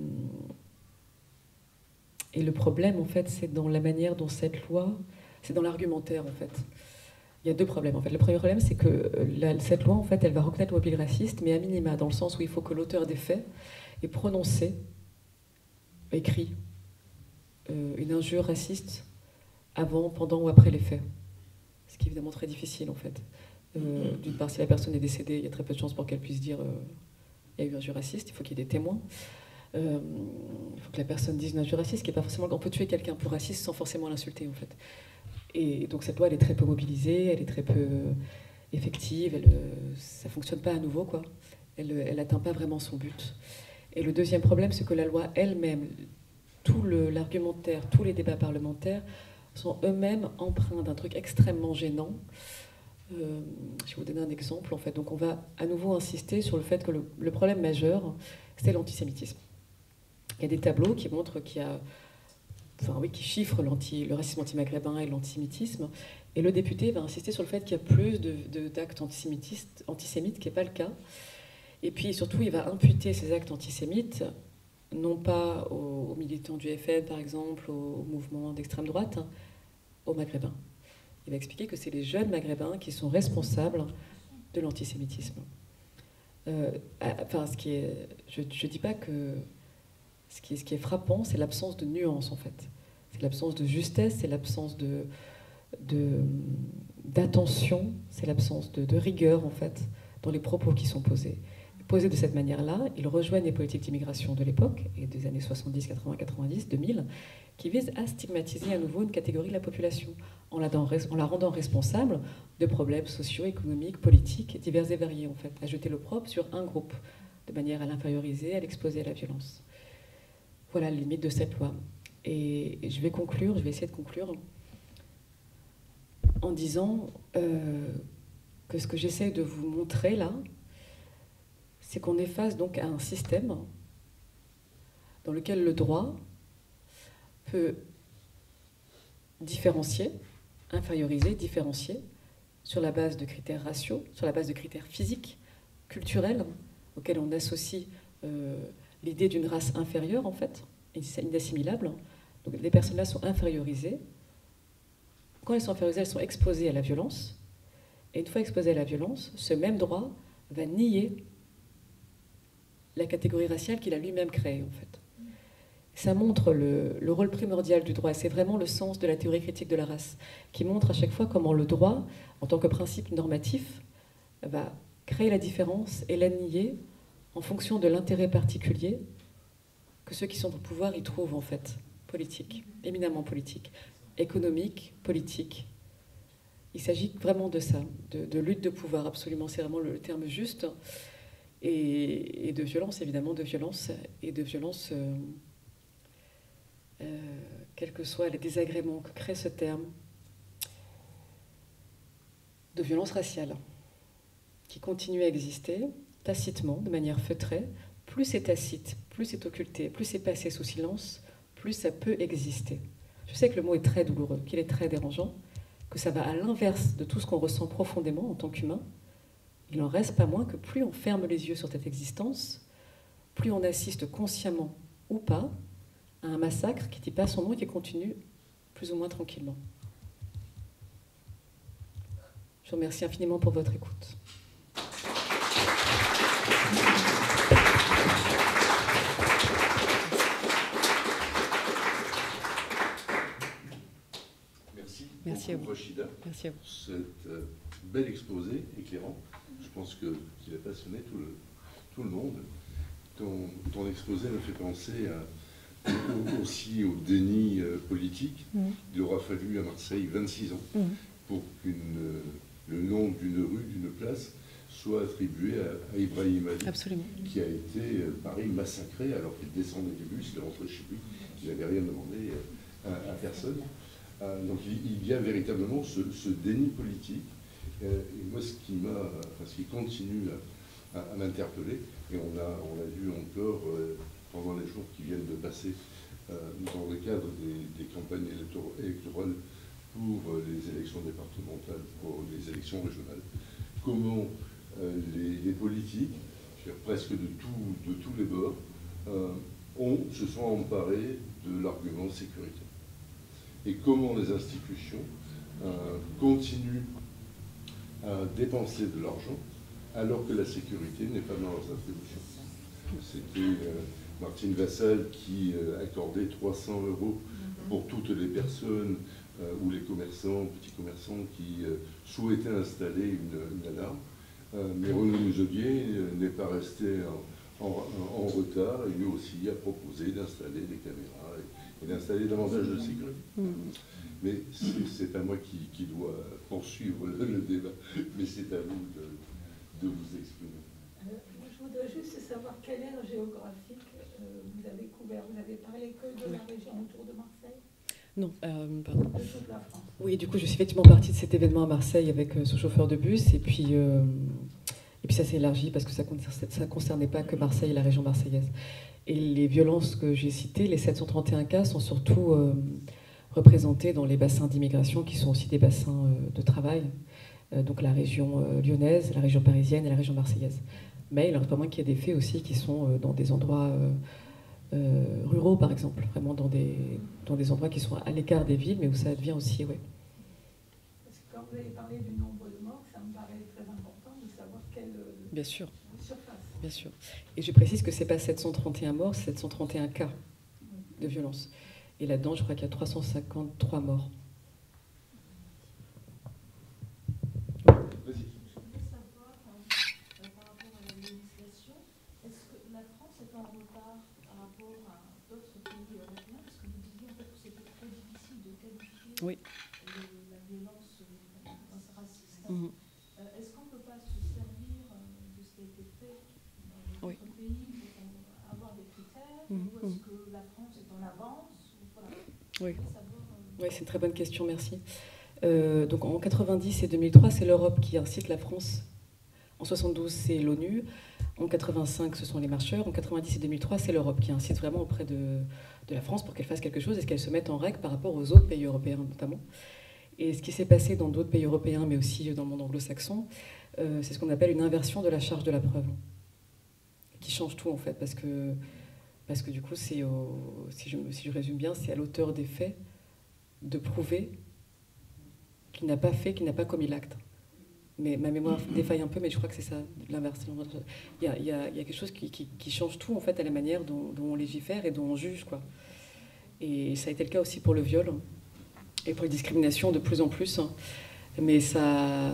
le problème, en fait, c'est dans la manière dont cette loi, c'est dans l'argumentaire, en fait. Il y a deux problèmes, en fait. Le premier problème, c'est que cette loi, en fait, elle va reconnaître le mobile raciste, mais à minima, dans le sens où il faut que l'auteur des faits ait prononcé, écrit, une injure raciste avant, pendant ou après les faits. Ce qui est évidemment très difficile, en fait. D'une part, si la personne est décédée, il y a très peu de chances pour qu'elle puisse dire il y a eu un injure raciste, il faut qu'il y ait des témoins. Il faut que la personne dise une injure raciste, qui est pas forcément... On peut tuer quelqu'un pour raciste sans forcément l'insulter, en fait. Et donc cette loi, elle est très peu mobilisée, elle est très peu effective, ça ne fonctionne pas à nouveau, quoi. Elle n'atteint pas vraiment son but. Et le deuxième problème, c'est que la loi elle-même, tout l'argumentaire, tous les débats parlementaires sont eux-mêmes empreints d'un truc extrêmement gênant. Je vais vous donner un exemple, en fait. Donc on va à nouveau insister sur le fait que le problème majeur, c'est l'antisémitisme. Il y a des tableaux qui montrent qu'il y a... qui chiffrent le racisme anti-maghrébin et l'antisémitisme. Et le député va insister sur le fait qu'il y a plus d'actes antisémites, qui n'est pas le cas. Et puis surtout, il va imputer ces actes antisémites, non pas aux militants du FN, par exemple, aux mouvements d'extrême droite, aux maghrébins. Il va expliquer que c'est les jeunes maghrébins qui sont responsables de l'antisémitisme. Je ne dis pas que... Ce qui est frappant, c'est l'absence de nuance, en fait. C'est l'absence de justesse, c'est l'absence d'attention, c'est l'absence de rigueur, en fait, dans les propos qui sont posés. Posés de cette manière-là, ils rejoignent les politiques d'immigration de l'époque, et des années 70, 80, 90, 2000, qui visent à stigmatiser à nouveau une catégorie de la population, en la rendant responsable de problèmes socio-économiques, politiques, divers et variés, en fait, à jeter l'opprobre sur un groupe, de manière à l'inférioriser, à l'exposer à la violence. Voilà la limite de cette loi. Et je vais essayer de conclure en disant que ce que j'essaie de vous montrer là, c'est qu'on est face donc à un système dans lequel le droit peut différencier, inférioriser, différencier sur la base de critères raciaux, sur la base de critères physiques, culturels, auxquels on associe l'idée d'une race inférieure, en fait, inassimilable. Donc les personnes-là sont infériorisées. Quand elles sont infériorisées, elles sont exposées à la violence. Et une fois exposées à la violence, ce même droit va nier la catégorie raciale qu'il a lui-même créée, en fait. Ça montre le rôle primordial du droit. C'est vraiment le sens de la théorie critique de la race, qui montre à chaque fois comment le droit, en tant que principe normatif, va créer la différence et la nier en fonction de l'intérêt particulier que ceux qui sont au pouvoir y trouvent, en fait, politique, éminemment politique, économique, politique. Il s'agit vraiment de ça, de lutte de pouvoir, absolument, c'est vraiment le terme juste, et de violence, évidemment, de violence, et de violence, quels que soient les désagréments que crée ce terme, de violence raciale, qui continue à exister, tacitement, de manière feutrée. Plus c'est tacite, plus c'est occulté, plus c'est passé sous silence, plus ça peut exister. Je sais que le mot est très douloureux, qu'il est très dérangeant, que ça va à l'inverse de tout ce qu'on ressent profondément en tant qu'humain, il n'en reste pas moins que plus on ferme les yeux sur cette existence, plus on assiste consciemment ou pas à un massacre qui ne dit pas son nom et qui continue plus ou moins tranquillement. Je vous remercie infiniment pour votre écoute. Merci à vous. Rachida, Merci à vous. pour cette bel exposé éclairant. Je pense qu'il a passionné tout le monde. Ton exposé me fait penser aussi au déni politique. Il aura fallu à Marseille 26 ans pour que le nom d'une rue, d'une place, soit attribué à Ibrahim Ali, Absolument. qui a été, pareil, massacré alors qu'il descendait du bus, il est rentré chez lui, il n'avait rien demandé à personne. Donc il y a véritablement ce déni politique. Et moi, ce qui continue à m'interpeller, et on l'a vu encore pendant les jours qui viennent de passer dans le cadre des campagnes électorales pour les élections départementales, pour les élections régionales, comment les politiques, presque de tous les bords, se sont emparés de l'argument sécuritaire. Et comment les institutions continuent à dépenser de l'argent alors que la sécurité n'est pas dans leurs attributions. C'était Martine Vassal qui accordait 300 € pour toutes les personnes ou les commerçants, petits commerçants qui souhaitaient installer une alarme. Mais Renaud Muselier n'est pas resté en retard, et lui aussi a proposé d'installer des caméras et d'installer davantage de sécurité. Mais c'est pas moi qui dois poursuivre le débat, mais c'est à vous de vous exprimer. Je voudrais juste savoir quelle aire géographique vous avez couvert. Vous avez parlé que de la région autour de Marseille? Non, pardon. De toute la France. Oui, du coup, je suis effectivement partie de cet événement à Marseille avec ce chauffeur de bus, et puis ça s'est élargi parce que ça ne concernait pas que Marseille et la région marseillaise. Et les violences que j'ai citées, les 731 cas, sont surtout représentés dans les bassins d'immigration qui sont aussi des bassins de travail, donc la région lyonnaise, la région parisienne et la région marseillaise. Mais il n'en reste pas moins qu'il y a des faits aussi qui sont dans des endroits ruraux, par exemple, vraiment dans des endroits qui sont à l'écart des villes, mais où ça devient aussi, ouais. Parce que quand vous avez parlé du nombre de morts, ça me paraît très important de savoir quelle Bien sûr. surface. Bien sûr. Et je précise que ce n'est pas 731 morts, c'est 731 cas de violence. Et là-dedans, je crois qu'il y a 353 morts. Vas-y. Je voulais savoir, par rapport à la législation, est-ce que la France est en retard par rapport à d'autres pays européens? Parce que vous disiez en fait que c'était très difficile de qualifier la violence raciste. Est-ce qu'on ne peut pas se servir de ce qui a été fait dans d'autres pays pour avoir des critères? Ou est-ce que la France est en avance? Voilà. Oui, Savoir, c'est une très bonne question, merci. Donc en 90 et 2003, c'est l'Europe qui incite la France. En 72, c'est l'ONU. En 85, ce sont les marcheurs. En 90 et 2003, c'est l'Europe qui incite vraiment auprès de la France pour qu'elle fasse quelque chose et qu'elle se mette en règle par rapport aux autres pays européens notamment. Et ce qui s'est passé dans d'autres pays européens, mais aussi dans le monde anglo-saxon, c'est ce qu'on appelle une inversion de la charge de la preuve, qui change tout en fait, parce que du coup, si je résume bien, c'est à l'auteur des faits de prouver qu'il n'a pas fait, qu'il n'a pas commis l'acte. Mais ma mémoire défaille un peu, mais je crois que c'est ça, l'inverse. Il y a quelque chose qui change tout en fait à la manière dont on légifère et dont on juge, quoi. Et ça a été le cas aussi pour le viol et pour les discriminations de plus en plus. Mais ça,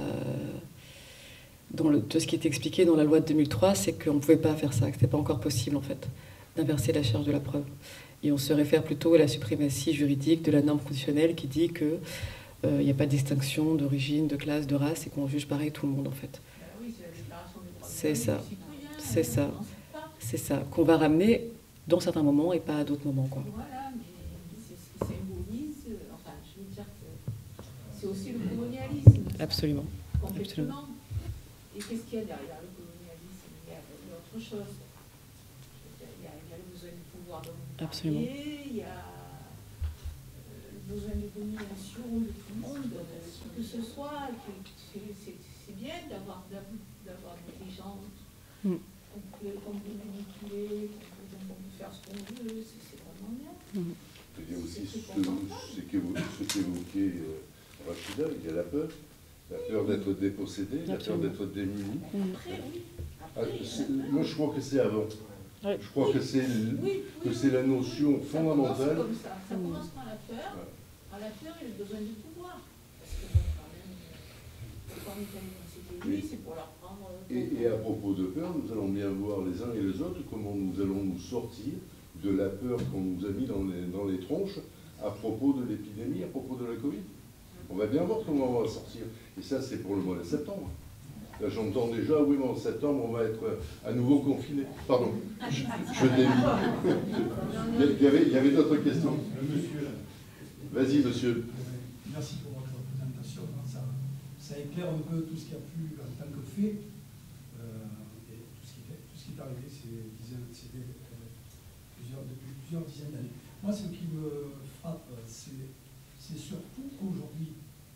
tout ce qui était expliqué dans la loi de 2003, c'est qu'on ne pouvait pas faire ça, que ce n'était pas encore possible en fait, d'inverser la charge de la preuve. Et on se réfère plutôt à la suprématie juridique de la norme constitutionnelle qui dit que il n'y a pas de distinction d'origine, de classe, de race, et qu'on juge pareil tout le monde en fait. C'est ça, c'est ça, c'est ça, qu'on va ramener dans certains moments et pas à d'autres moments, quoi. Voilà, mais c'est symbolise, enfin, je veux dire que c'est aussi le colonialisme. Absolument. Complètement. Et qu'est-ce qu'il y a derrière le colonialisme? Il y a autre chose. Il y a le besoin du pouvoir dominant. Absolument. Il y a le besoin de domination de tout le monde, que ce soit, c'est bien d'avoir des gens qu'on peut manipuler, qu'on peut faire ce qu'on veut, c'est vraiment bien. Il y a aussi ce qu'évoquait Rachida, il y a la peur d'être dépossédé, la peur d'être démuni. Après, oui. Moi, je crois que c'est avant. Ouais. Je crois que c'est la notion fondamentale. Comme ça. Ça commence par la peur. Par la peur et le besoin de pouvoir. Parce que bon, quand même, quand on est c'est pour leur prendre. Et à propos de peur, nous allons bien voir les uns et les autres comment nous allons nous sortir de la peur qu'on nous a mis dans les tronches à propos de l'épidémie, à propos de la Covid. On va bien voir comment on va sortir. Et ça, c'est pour le mois de septembre. Là, j'entends déjà, oui, mais en septembre, on va être à nouveau confiné. Pardon, je dévie. Il y avait d'autres questions. Vas-y, monsieur. Merci pour votre présentation. Ça éclaire un peu tout ce qu'il y a pu en tant que fait. Et tout ce qui est arrivé depuis plusieurs dizaines d'années. Moi, ce qui me frappe, c'est surtout qu'aujourd'hui,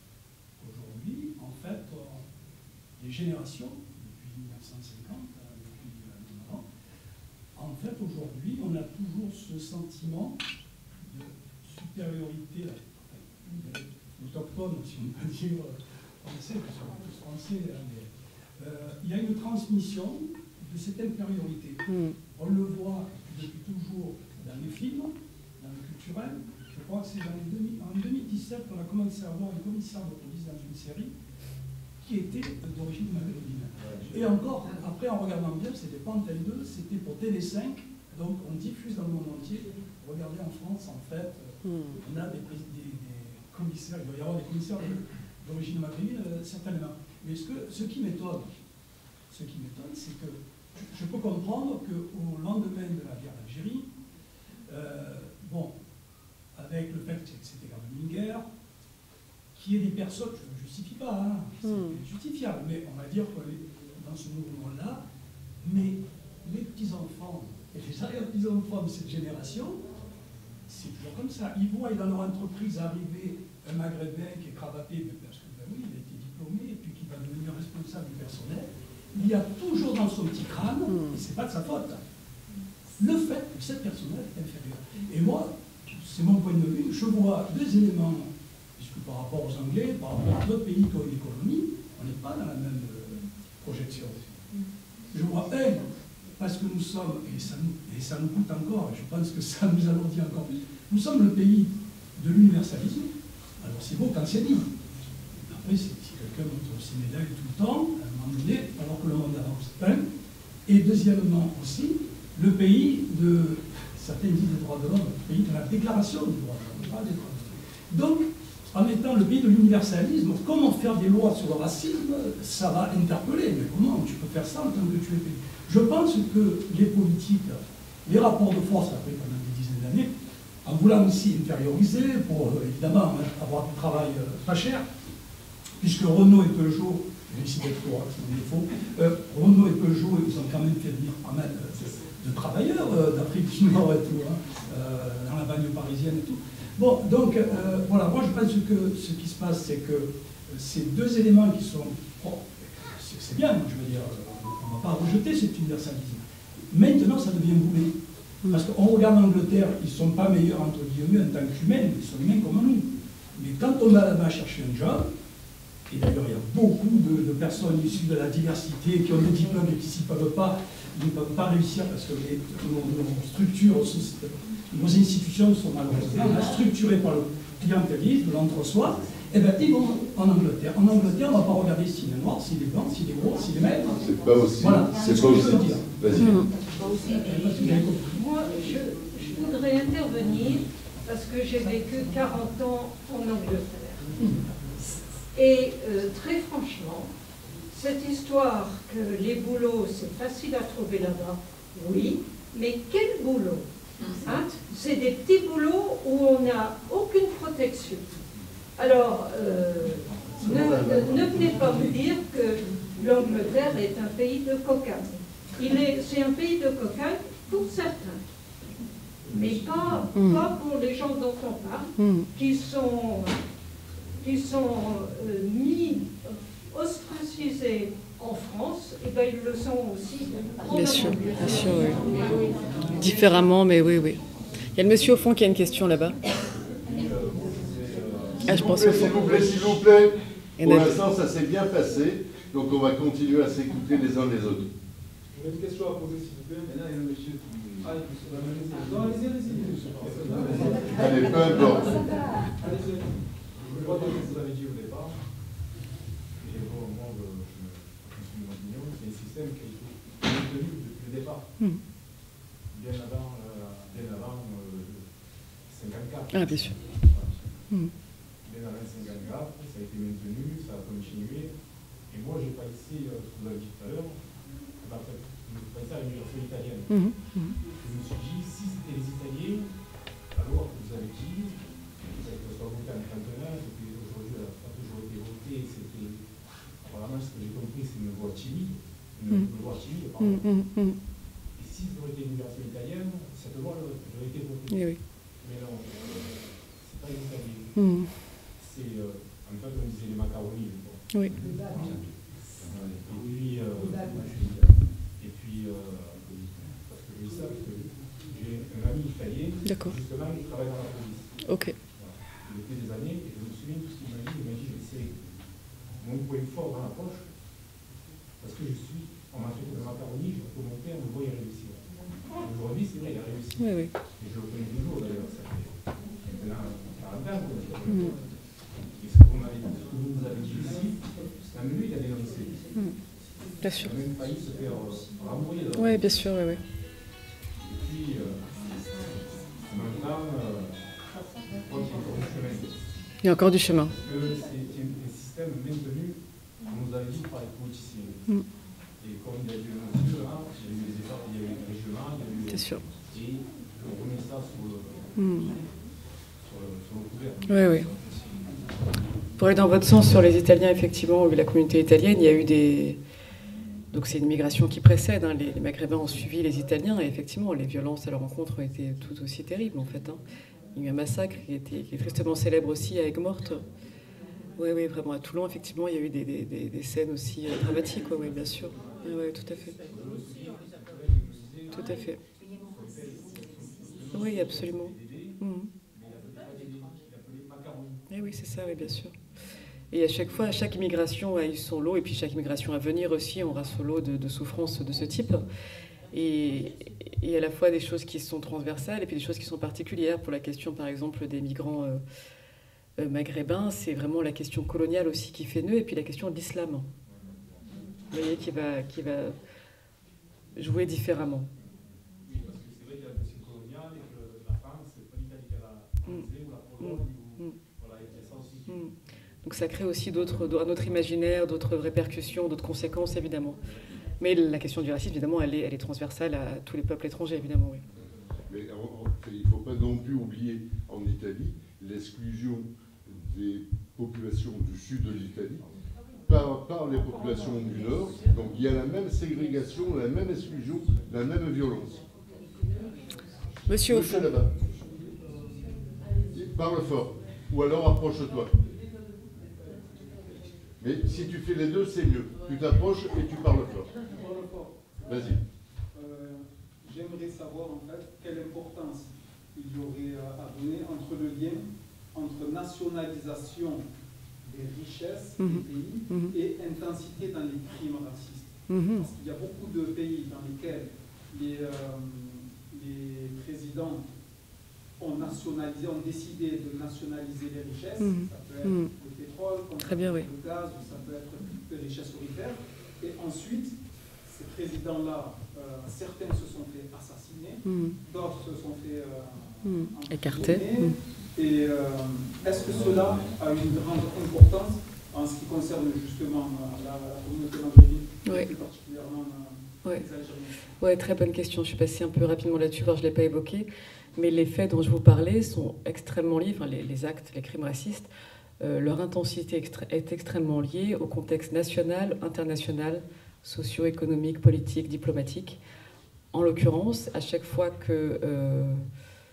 en fait, les générations, depuis 1950, depuis maintenant, en fait, aujourd'hui, on a toujours ce sentiment de supériorité, autochtone, si on peut dire français, parce qu'on est tous français, mais il y a une transmission de cette infériorité. On le voit depuis toujours dans les films, dans le culturel. Je crois que c'est en 2017 qu'on a commencé à avoir un commissaire de police dans une série qui était d'origine maghrébine. Et encore, après, en regardant bien, c'était pas Antenne 2, c'était pour Télé5, donc on diffuse dans le monde entier. Regardez en France, en fait, on a des commissaires, il doit y avoir des commissaires d'origine maghrébine, certainement. Mais ce qui m'étonne, c'est que je peux comprendre qu'au lendemain de la guerre d'Algérie, avec le fait que c'était quand même une guerre, qu'il y ait des personnes, je ne justifie pas, c'est justifiable, mais on va dire que dans ce mouvement-là, mais les petits-enfants et les arrière-petits-enfants de cette génération, c'est toujours comme ça. Ils voient dans leur entreprise arriver un Maghrébin qui est cravaté, parce que oui, il a été diplômé, et puis qui va devenir responsable du personnel. Il y a toujours dans son petit crâne, et ce n'est pas de sa faute, le fait que cette personne-là est inférieure. Et moi, c'est mon point de vue, je vois deux éléments, puisque par rapport aux Anglais, par rapport à d'autres pays qui ont une économie, on n'est pas dans la même projection. Je vois parce que nous sommes, et ça nous coûte encore, et je pense que ça nous alourdit encore plus, nous sommes le pays de l'universalisme. Alors c'est beau quand c'est dit. Après, si quelqu'un montre ses médailles tout le temps, à un moment donné, alors que le monde avance. Et deuxièmement aussi, le pays de, certains disent des droits de l'homme, le pays de la déclaration des droits de l'homme, pas des droits de l'homme. Donc, en étant le pays de l'universalisme, comment faire des lois sur le racisme, ça va interpeller. Mais comment tu peux faire ça en tant que tu es pays? Je pense que les politiques, les rapports de force, après pendant des dizaines d'années, en voulant aussi inférioriser, pour évidemment avoir du travail pas cher, puisque Renault et Peugeot, j'ai ici d'être pour, c'est mon défaut, Renault et Peugeot, ils ont quand même fait venir pas mal de travailleurs d'Afrique du Nord et tout, dans la banlieue parisienne et tout. Bon, donc, voilà, moi je pense que ce qui se passe, c'est que ces deux éléments qui sont... Oh, c'est bien, je veux dire, on ne va pas rejeter cet universalisme. Maintenant, ça devient boulé. Parce qu'on regarde l'Angleterre, ils ne sont pas meilleurs, entre guillemets, en tant qu'humains, ils sont humains comme nous. Mais quand on va chercher un job, et d'ailleurs il y a beaucoup de personnes issues de la diversité qui ont des diplômes et qui s'y peuvent pas, ils ne peuvent pas réussir parce que nos structures, nos institutions sont malheureusement structurées par le clientélisme, l'entre-soi. Eh bien, ils vont en Angleterre. En Angleterre, on ne va pas regarder s'il est noir, s'il est blanc, s'il est gros, s'il est maigre. C'est pas aussi. Voilà, c'est pas aussi. Vas-y. Moi, je voudrais intervenir parce que j'ai vécu 40 ans en Angleterre. Et très franchement, cette histoire que les boulots, c'est facile à trouver là-bas, oui, mais quel boulot, hein? C'est des petits boulots où on n'a aucune protection. Alors, ne venez pas me dire que l'Angleterre est un pays de cocagne. C'est un pays de cocagne pour certains. mais pas pour les gens dont on parle, qui sont ostracisés en France, et ben ils le sont aussi en Bien sûr, Angleterre. oui. Différemment, mais oui, oui. Il y a le monsieur au fond qui a une question là-bas. Ah, je pense au fond. S'il vous plaît. Et Pour Nathan. l'instant, ça s'est bien passé, donc on va continuer à s'écouter les uns les autres. J'aurais une question à poser, s'il vous plaît. Là, il y a un monsieur qui... Ah, non, allez-y. Allez, peu importe. Allez-y. Je vois ce que vous avez dit au départ. Et bon, moi, je suis mon opinion, c'est un système qui a été maintenu depuis le départ. Bien avant 54. Ah, bien sûr. Bien avant 54, ça a été maintenu, ça a continué. Et moi, j'ai pas ici, ce que vous avez dit tout à l'heure, en fait, je me pensais à l'université italienne. Je me suis dit, si c'était les Italiens, alors que vous avez dit, que ce soit voté en 39, et puis aujourd'hui, ça a toujours été voté, c'était, apparemment, ce que j'ai compris, c'est une voix timide, pardon. Et si ça aurait été l'université italienne, cette voix aurait été votée. Oui. Mais non, c'est pas les Italiens. C'est, en fait, on disait les macaronis. Oui. Et puis, parce que je sais que j'ai un ami italien, justement, qui travaille dans la police. Ok. Il était des années, et je me souviens de tout ce qu'il m'a dit, c'est mon point fort dans la poche, parce que on m'a fait de macaroni, mon père me voit y réussir. Aujourd'hui, c'est vrai, il a réussi. Oui. Et je le connais toujours, d'ailleurs, ça fait maintenant 40 ans. Et ce que vous nous avez dit ici, même lui, il a dénoncé. Bien sûr. Il a même failli se faire renvoyer. Oui, bien sûr, oui. Et puis, maintenant, je crois qu'il y a encore du chemin. Il y a encore du chemin. Parce que c'est un système maintenu, on nous avait dit, par les politiciens. Et comme il y a eu un monsieur, il y a eu les efforts, il y a eu les régionaux, il y a eu... C'est sûr. Et on remet ça sur le couvert. Oui. Pour aller dans votre sens sur les Italiens, effectivement, la communauté italienne, il y a eu des... Donc c'est une migration qui précède, hein. Les Maghrébins ont suivi les Italiens, et effectivement, les violences à leur encontre ont été tout aussi terribles, en fait. Il y a eu un massacre qui est tristement célèbre aussi à Aigues-Mortes. Oui, vraiment. À Toulon, effectivement, il y a eu des scènes aussi dramatiques, oui, bien sûr. Oui, tout à fait. Tout à fait. Oui, absolument. Et oui, c'est ça, oui, bien sûr. Et à chaque fois, chaque immigration a eu son lot, et puis chaque immigration à venir aussi aura son lot de souffrances de ce type. Et à la fois des choses qui sont transversales et puis des choses qui sont particulières. Pour la question, par exemple, des migrants maghrébins, c'est vraiment la question coloniale aussi qui fait nœud, et puis la question de l'islam. Vous voyez, qui va jouer différemment. Oui, parce que c'est vrai qu'il y a la question coloniale et que la France, c'est pas l'Italie qui a la colonisée ou la Pologne. Voilà, il y a ça aussi. Donc ça crée aussi un autre imaginaire, d'autres répercussions, d'autres conséquences, évidemment. Mais la question du racisme, évidemment, elle est transversale à tous les peuples étrangers, évidemment, oui. Mais il ne faut pas non plus oublier, en Italie, l'exclusion des populations du sud de l'Italie par les populations du nord. Donc il y a la même ségrégation, la même exclusion, la même violence. Monsieur au fond. Là-bas. Parle fort. Ou alors approche-toi. Mais si tu fais les deux, c'est mieux. Tu t'approches et tu parles fort. Vas-y. J'aimerais savoir en fait quelle importance il y aurait à donner entre le lien entre nationalisation des richesses des pays et intensité dans les crimes racistes. Parce qu'il y a beaucoup de pays dans lesquels les présidents ont décidé de nationaliser les richesses. Ça peut être le pétrole, très bien, oui. Le gaz, ou ça peut être les richesses aurifères. Et ensuite, ces présidents-là, certains se sont fait assassiner, d'autres se sont fait écarter. Et est-ce que cela a une grande importance en ce qui concerne justement la communauté maghrébine, plus particulièrement les Algériens? Oui, très bonne question. Je suis passée un peu rapidement là-dessus, car je ne l'ai pas évoqué. Mais les faits dont je vous parlais sont extrêmement liés, enfin les actes, les crimes racistes, leur intensité est extrêmement liée au contexte national, international, socio-économique, politique, diplomatique. En l'occurrence, à chaque fois que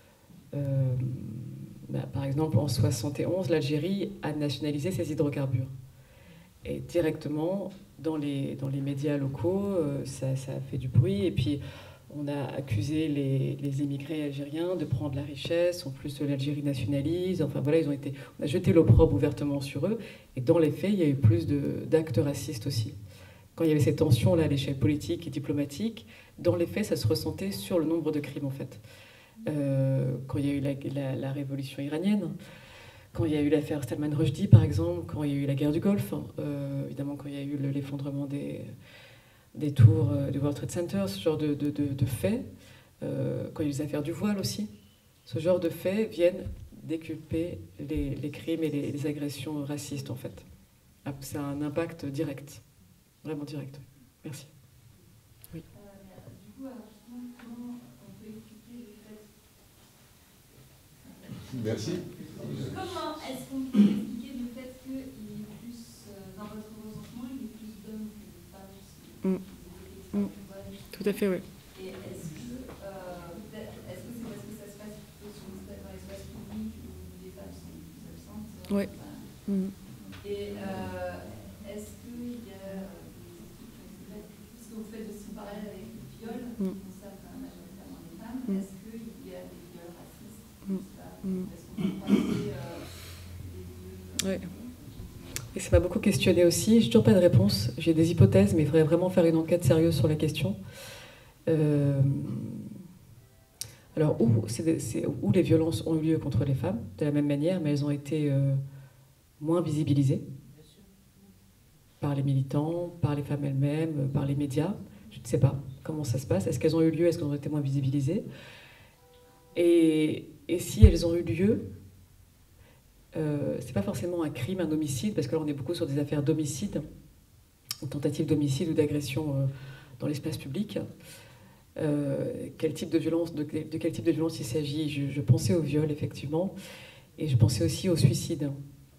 Par exemple, en 1971, l'Algérie a nationalisé ses hydrocarbures. Et directement, dans les médias locaux, ça a fait du bruit. Et puis, on a accusé les émigrés algériens de prendre la richesse. En plus, l'Algérie nationalise. Enfin, voilà, on a jeté l'opprobre ouvertement sur eux. Et dans les faits, il y a eu plus d'actes racistes aussi. Quand il y avait ces tensions-là à l'échelle politique et diplomatique, dans les faits, ça se ressentait sur le nombre de crimes, en fait. Quand il y a eu la révolution iranienne, quand il y a eu l'affaire Salman Rushdie, par exemple, quand il y a eu la guerre du Golfe, évidemment, quand il y a eu l'effondrement des tours du World Trade Center, ce genre de faits, quand il y a eu les affaires du voile aussi, ce genre de faits viennent déculper les crimes et les agressions racistes, en fait. C'est un impact direct, vraiment direct. Merci. Oui. Du coup, alors, comment on peut expliquer le fait... Merci. Comment est-ce qu'on peut expliquer le fait qu'il y ait plus, dans votre recensement, il y ait plus d'hommes que de femmes aussi Tout à fait, oui. Et est-ce que c'est parce que ça se passe plutôt dans l'espace public où les femmes sont plus absentes? Oui. Et est-ce qu'il y a... Parce que vous faites aussi parallèle avec le viol, qui concerne majoritairement les femmes, est-ce qu'il y a des viols racistes? Est-ce qu'on peut croiser les deux? Oui. Et ça m'a beaucoup questionné aussi. J'ai toujours pas de réponse. J'ai des hypothèses, mais il faudrait vraiment faire une enquête sérieuse sur la question. Alors, où les violences ont eu lieu contre les femmes, de la même manière, mais elles ont été moins visibilisées par les militants, par les femmes elles-mêmes, par les médias. Je ne sais pas comment ça se passe. Est-ce qu'elles ont eu lieu? Est-ce qu'elles ont été moins visibilisées? Et si elles ont eu lieu, c'est pas forcément un crime, un homicide, parce que là on est beaucoup sur des affaires d'homicide, ou tentatives d'homicide ou d'agression dans l'espace public. Quel type de violence, de quel type de violence il s'agit? Je pensais au viol, effectivement, et je pensais aussi au suicide.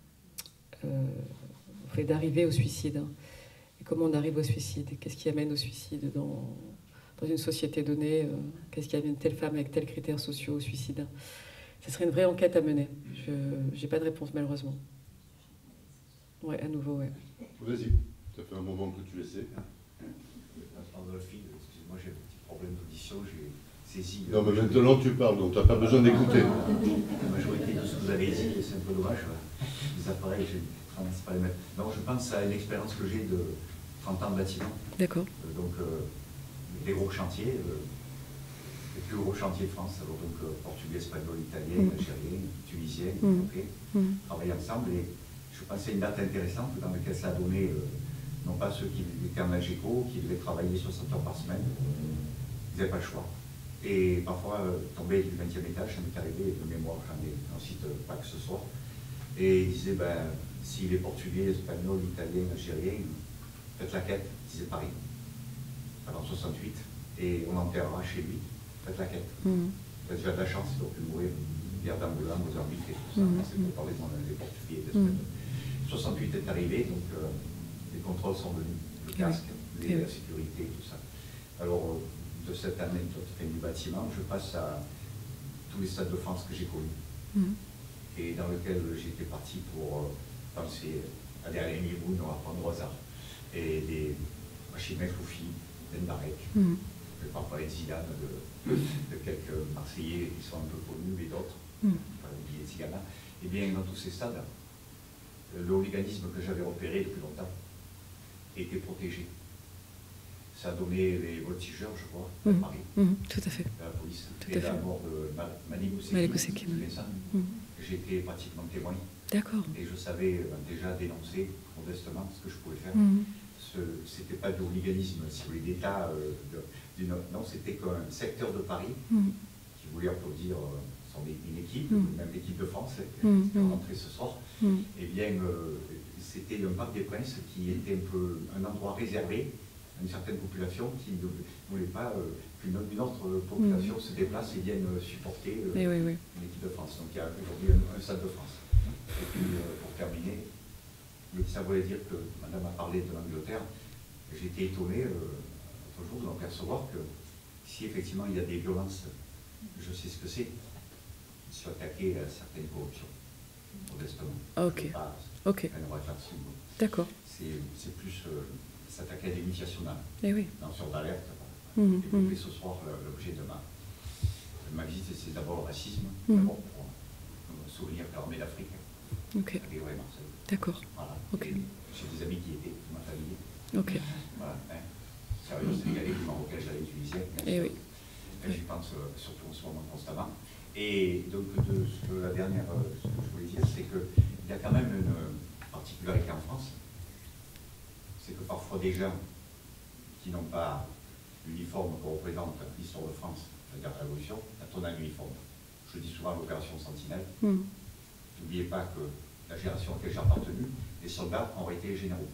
Au fait d'arriver au suicide. Et comment on arrive au suicide? Qu'est-ce qui amène au suicide dans une société donnée? Qu'est-ce qui amène telle femme avec tels critères sociaux au suicide? Ce serait une vraie enquête à mener. Je n'ai pas de réponse, malheureusement. Oui, à nouveau, oui. Vas-y, ça fait un moment que tu essaies. Excusez-moi, j'ai un petit problème d'audition, j'ai saisi... Non, mais maintenant tu parles, donc tu n'as pas besoin d'écouter. La majorité de ce que vous avez dit, c'est un peu dommage. Les appareils, c'est pas les mêmes. Non, je pense à une expérience que j'ai de 30 ans de bâtiment. D'accord. Donc, des gros chantiers, les plus gros chantiers de France, alors donc portugais, espagnol, italien, algérien, tunisien, travailler ensemble. Et je pensais à une date intéressante dans laquelle ça a donné, non pas ceux qui étaient en AGECO, qui devaient travailler 60 heures par semaine, ils n'avaient pas le choix. Et parfois, tomber du 20e étage, ça m'est arrivé de mémoire, j'en ai un site pas que ce soit. Et ils disaient, ben, si les portugais, espagnols, italiens, algériens, faites la quête, disait Paris, avant 68, et on enterrera chez lui, faites la quête. Vous avez déjà de la chance, il aurait pu mourir une guerre d'Angola, Mozambique et tout ça, c'est pour parler des portugais et des espagnols. 68 est arrivé, donc les contrôles sont venus, le casque, la sécurité, tout ça. Alors, de cette anecdote du bâtiment, je passe à tous les stades de France que j'ai connus, et dans lequel j'étais parti pour penser à des Rémi Boune, à apprendre au hasard, et des Machimel Foufi, d'Endarek, je ne vais pas parler de Zidane, de quelques Marseillais qui sont un peu connus, mais d'autres, pas oublier Zigana. Et bien, dans tous ces stades, le hooliganisme que j'avais repéré depuis longtemps était protégé. Ça a donné les voltigeurs, je crois, à Paris, tout à fait. la police, Tout et à fait. la mort de Malik Ousseki, j'étais pratiquement témoin. D'accord. Et je savais déjà dénoncer modestement ce que je pouvais faire. C'était pas de hooliganisme, si vous voulez, d'État, non, c'était qu'un secteur de Paris qui voulait applaudir une équipe, même l'équipe de France, qui est rentrée ce soir. Eh bien, c'était un Parc des Princes qui était un peu un endroit réservé à une certaine population qui ne voulait pas qu'une autre population se déplace et vienne supporter l'équipe de France. Donc il y a aujourd'hui un Stade de France. Et puis, pour terminer, ça voulait dire que Madame a parlé de l'Angleterre. J'étais étonné l'autre jour d'en percevoir que si effectivement il y a des violences, je sais ce que c'est. se attaquer à certaines corruptions, modestement. Ok. Ok. D'accord. C'est plus s'attaquer à des multinationales. Eh oui. Lanceurs d'alerte. Développer ce soir l'objet de ma visite, c'est d'abord le racisme, d'abord pour souvenir que l'armée d'Afrique. Ok. D'accord. Voilà. Ok. J'ai des amis qui étaient, ma famille. Ok. Voilà. Sérieux, Sénégalais, du Marocain, j'allais Tunisien. Eh oui. J'y pense surtout en ce moment constamment. Et donc, la dernière, ce que je voulais dire, c'est qu'il y a quand même une particularité en France. C'est que parfois des gens qui n'ont pas l'uniforme qu'on représente l'histoire de France, c'est-à-dire la Révolution, quand on a un uniforme. Je dis souvent l'opération Sentinelle. N'oubliez pas que la génération à laquelle j'ai appartenu, les soldats ont été généraux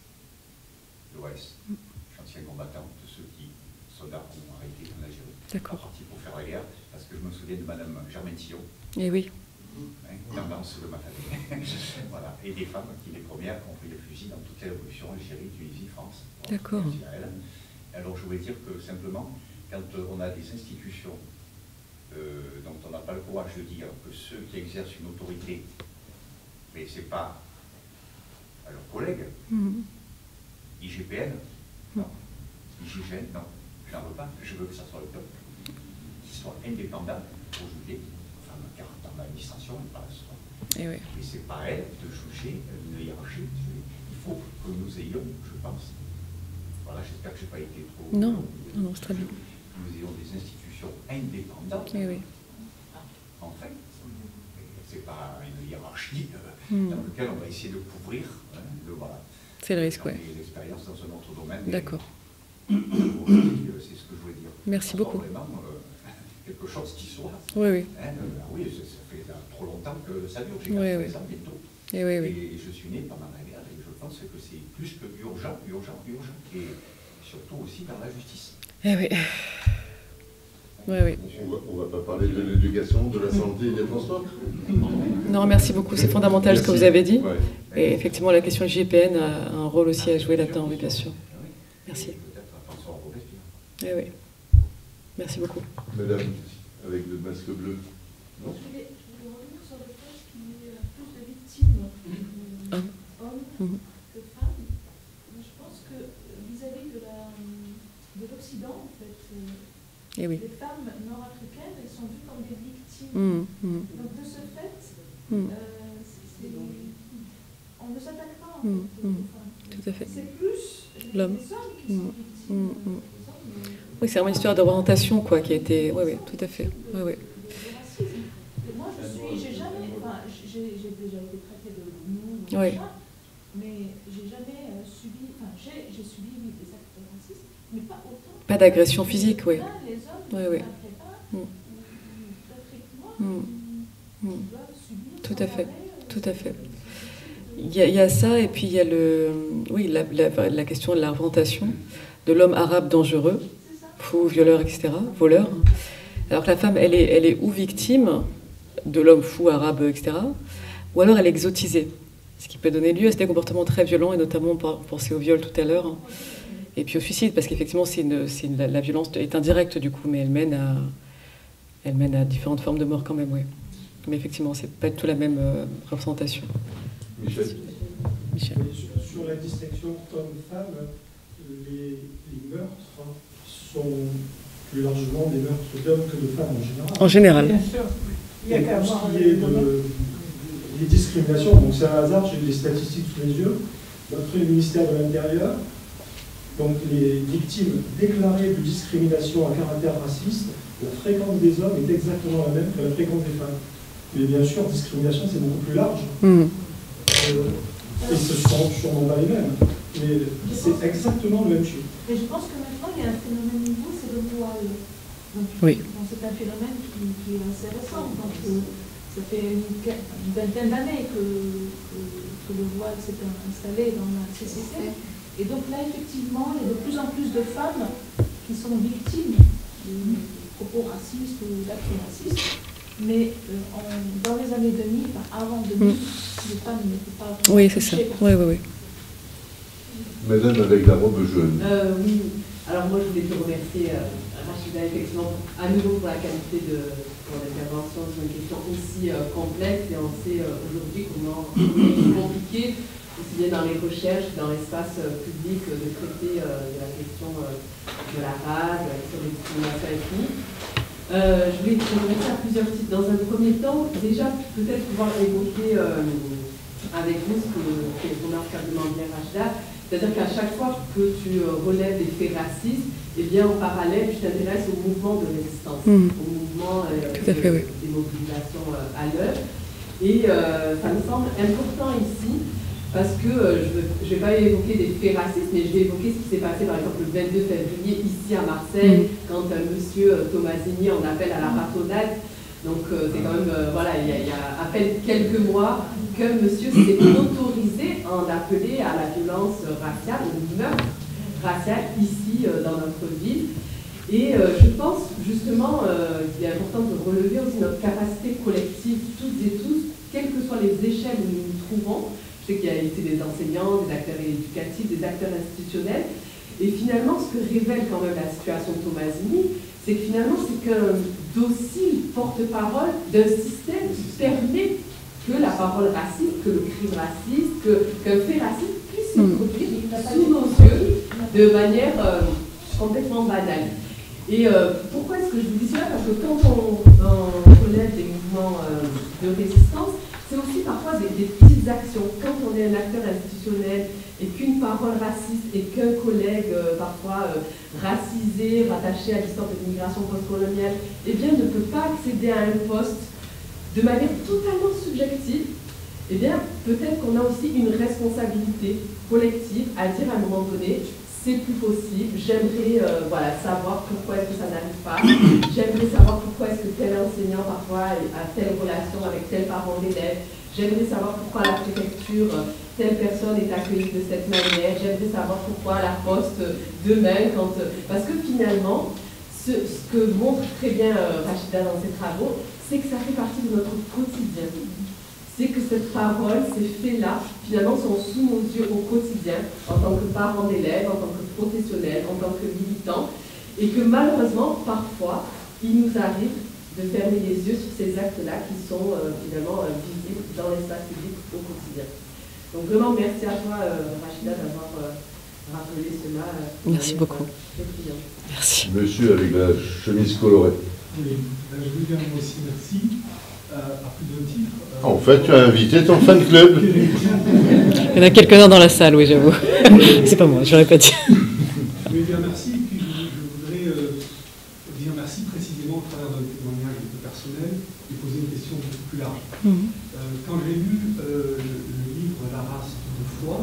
de l'Ouest. Je suis ancien combattant de ceux qui, soldats, ont arrêté en Algérie. D'accord. Parti pour faire la guerre, parce que je me souviens de Madame Germaine Tillon. Eh oui. Tendance de ma famille. Voilà. Et des femmes qui, les premières, ont pris les fusils dans toutes les révolutions, Algérie, Tunisie, France. D'accord. Alors je voulais dire que simplement, quand on a des institutions dont on n'a pas le courage de dire que ceux qui exercent une autorité, mais ce n'est pas à leurs collègues, IGPN, non, IGGN, non, je n'en veux pas, je veux que ça soit le peuple, qui soit indépendant pour juger, enfin, 40 ans d'administration, pas la soin. Et oui. Mais c'est pas elle de juger une hiérarchie. Il faut que nous ayons, je pense, voilà, j'espère que je n'ai pas été trop... Non, non, c'est très bien. Nous ayons des institutions indépendantes. Et oui. En fait, c'est pas une hiérarchie dans laquelle on va essayer de couvrir. Voilà. C'est le risque, oui. L'expérience dans un autre domaine. D'accord. C'est ce que je voulais dire. Merci beaucoup. Vraiment, quelque chose qui soit. Oui, oui. Oui, ça fait trop longtemps que ça dure. J'ai 80 ans bientôt. Et oui, oui. Et je suis né pendant la guerre et je pense que c'est plus que urgent. Et surtout aussi dans la justice. Eh oui. Oui, oui. On ne va pas parler de l'éducation, de la santé et des transports. Non, merci beaucoup. C'est fondamental ce que vous avez dit. Ouais. Et effectivement, la question du GPN a un rôle aussi à jouer là-dedans, oui, bien sûr. Merci. Eh oui. Merci beaucoup. Madame, avec le masque bleu. Non. Je voulais revenir sur le fait qu'il y ait plus de victimes hommes que femmes. Je pense que vis-à-vis de l'Occident, en fait, les femmes nord-africaines, elles sont vues comme des victimes. Donc de ce fait, on ne s'attaque pas en fait, aux femmes. Tout à fait. C'est plus les hommes qui sont victimes. Oui, c'est vraiment une histoire d'orientation, quoi, qui a été... Oui, oui, tout à fait. Oui, oui. Moi, j'ai jamais... Enfin, j'ai déjà été traitée de nous, mais j'ai jamais subi... Enfin, j'ai subi des actes racistes, mais pas autant. Pas d'agression physique, oui. Les hommes, oui. doivent subir... Tout à fait, tout à fait. Il y a ça, et puis il y a la question de la représentation de l'homme arabe dangereux, fou, violeur, etc., voleur. Alors que la femme, elle est ou victime de l'homme fou, arabe, etc., ou alors elle est exotisée, ce qui peut donner lieu à des comportements très violents, et notamment, on pensait au viol tout à l'heure, et puis au suicide, parce qu'effectivement, la violence est indirecte du coup, mais elle mène à différentes formes de mort quand même, oui. Mais effectivement, c'est pas du tout la même représentation. Michel. Sur la distinction homme-femme, les meurtres sont plus largement des meurtres d'hommes que de femmes en général. En général. Bien sûr. Il y a qu'à voir les discriminations. Donc c'est un hasard, j'ai les statistiques sous les yeux. D'après le ministère de l'Intérieur, donc les victimes déclarées de discrimination à caractère raciste, la fréquence des hommes est exactement la même que la fréquence des femmes. Mais bien sûr, discrimination, c'est beaucoup plus large. Et ce ne sont sûrement pas les mêmes. Mais c'est exactement le même chiffre. Et je pense que maintenant, il y a un phénomène nouveau, c'est le voile. Donc, oui. C'est un phénomène qui est assez récent. Donc, ça fait une vingtaine d'années que le voile s'est installé dans la société. Et donc là, effectivement, il y a de plus en plus de femmes qui sont victimes de propos racistes ou d'actes racistes. Mais dans les années 2000, avant 2000, les femmes n'étaient pas... Oui, c'est ça. Oui. Madame avec la robe jaune. Oui. Alors moi, je voulais te remercier Rachida, effectivement, à nouveau pour la qualité de l'intervention sur une question aussi complexe, et on sait aujourd'hui comment il est compliqué, aussi bien dans les recherches que dans l'espace public, de traiter de la question de la race, de la question des discriminations ethniques. Je voulais revenir à plusieurs titres. Dans un premier temps, déjà, peut-être pouvoir évoquer avec vous ce que est remarquablement bien Rachida, c'est-à-dire qu'à chaque fois que tu relèves des faits racistes, eh bien, en parallèle, tu t'intéresses au mouvement de résistance, au mouvement des mobilisations à l'œuvre. Et ça me semble important ici, parce que je ne vais pas évoquer des faits racistes, mais je vais évoquer ce qui s'est passé, par exemple, le 22 février, ici à Marseille, quand monsieur Tomasini en appelle à la ratonnade. Donc, c'est quand même, voilà, il y a à peine quelques mois que monsieur s'est autorisé à en appeler à la violence raciale, au meurtre racial ici dans notre ville. Et je pense justement qu'il est important de relever aussi notre capacité collective, toutes et tous, quelles que soient les échelles où nous nous trouvons. Je sais qu'il y a ici des enseignants, des acteurs éducatifs, des acteurs institutionnels. Et finalement, ce que révèle quand même la situation de Tomasini, c'est que finalement, c'est qu'un docile porte-parole d'un système qui permet que la parole raciste, que le crime raciste, qu'un fait raciste puisse se produire sous nos yeux de manière complètement banale. Et pourquoi est-ce que je vous dis cela? Parce que quand on relève des mouvements de résistance, c'est aussi parfois des petites actions. Quand on est un acteur institutionnel et qu'une parole raciste et qu'un collègue parfois racisé, rattaché à l'histoire de l'immigration postcoloniale, eh bien ne peut pas accéder à un poste de manière totalement subjective, eh bien peut-être qu'on a aussi une responsabilité collective à dire à un moment donné, c'est plus possible, j'aimerais voilà, savoir pourquoi est-ce que ça n'arrive pas, j'aimerais savoir pourquoi est-ce que tel enseignant parfois a telle relation avec tel parent d'élève, j'aimerais savoir pourquoi à la préfecture telle personne est accueillie de cette manière, j'aimerais savoir pourquoi à la poste demain, parce que finalement, ce que montre très bien Rachida dans ses travaux, c'est que ça fait partie de notre quotidien. C'est que cette parole, ces faits-là, finalement, sont sous nos yeux au quotidien, en tant que parents d'élèves, en tant que professionnels, en tant que militants, et que malheureusement, parfois, il nous arrive de fermer les yeux sur ces actes-là qui sont finalement visibles dans l'espace public au quotidien. Donc vraiment, merci à toi, Rachida, d'avoir rappelé cela. Merci beaucoup. Merci. Monsieur avec la chemise colorée. Oui, je voulais dire moi aussi merci. À plus d'un titre. En fait, tu as invité ton fan club. Il y en a quelques-uns dans la salle, oui, j'avoue. C'est pas moi, je l'aurais pas dit. Oui, bien merci. Puis je voudrais dire merci précisément au travers d'un témoignage un peu personnel et poser une question beaucoup plus large. Quand j'ai lu le livre La race de foi,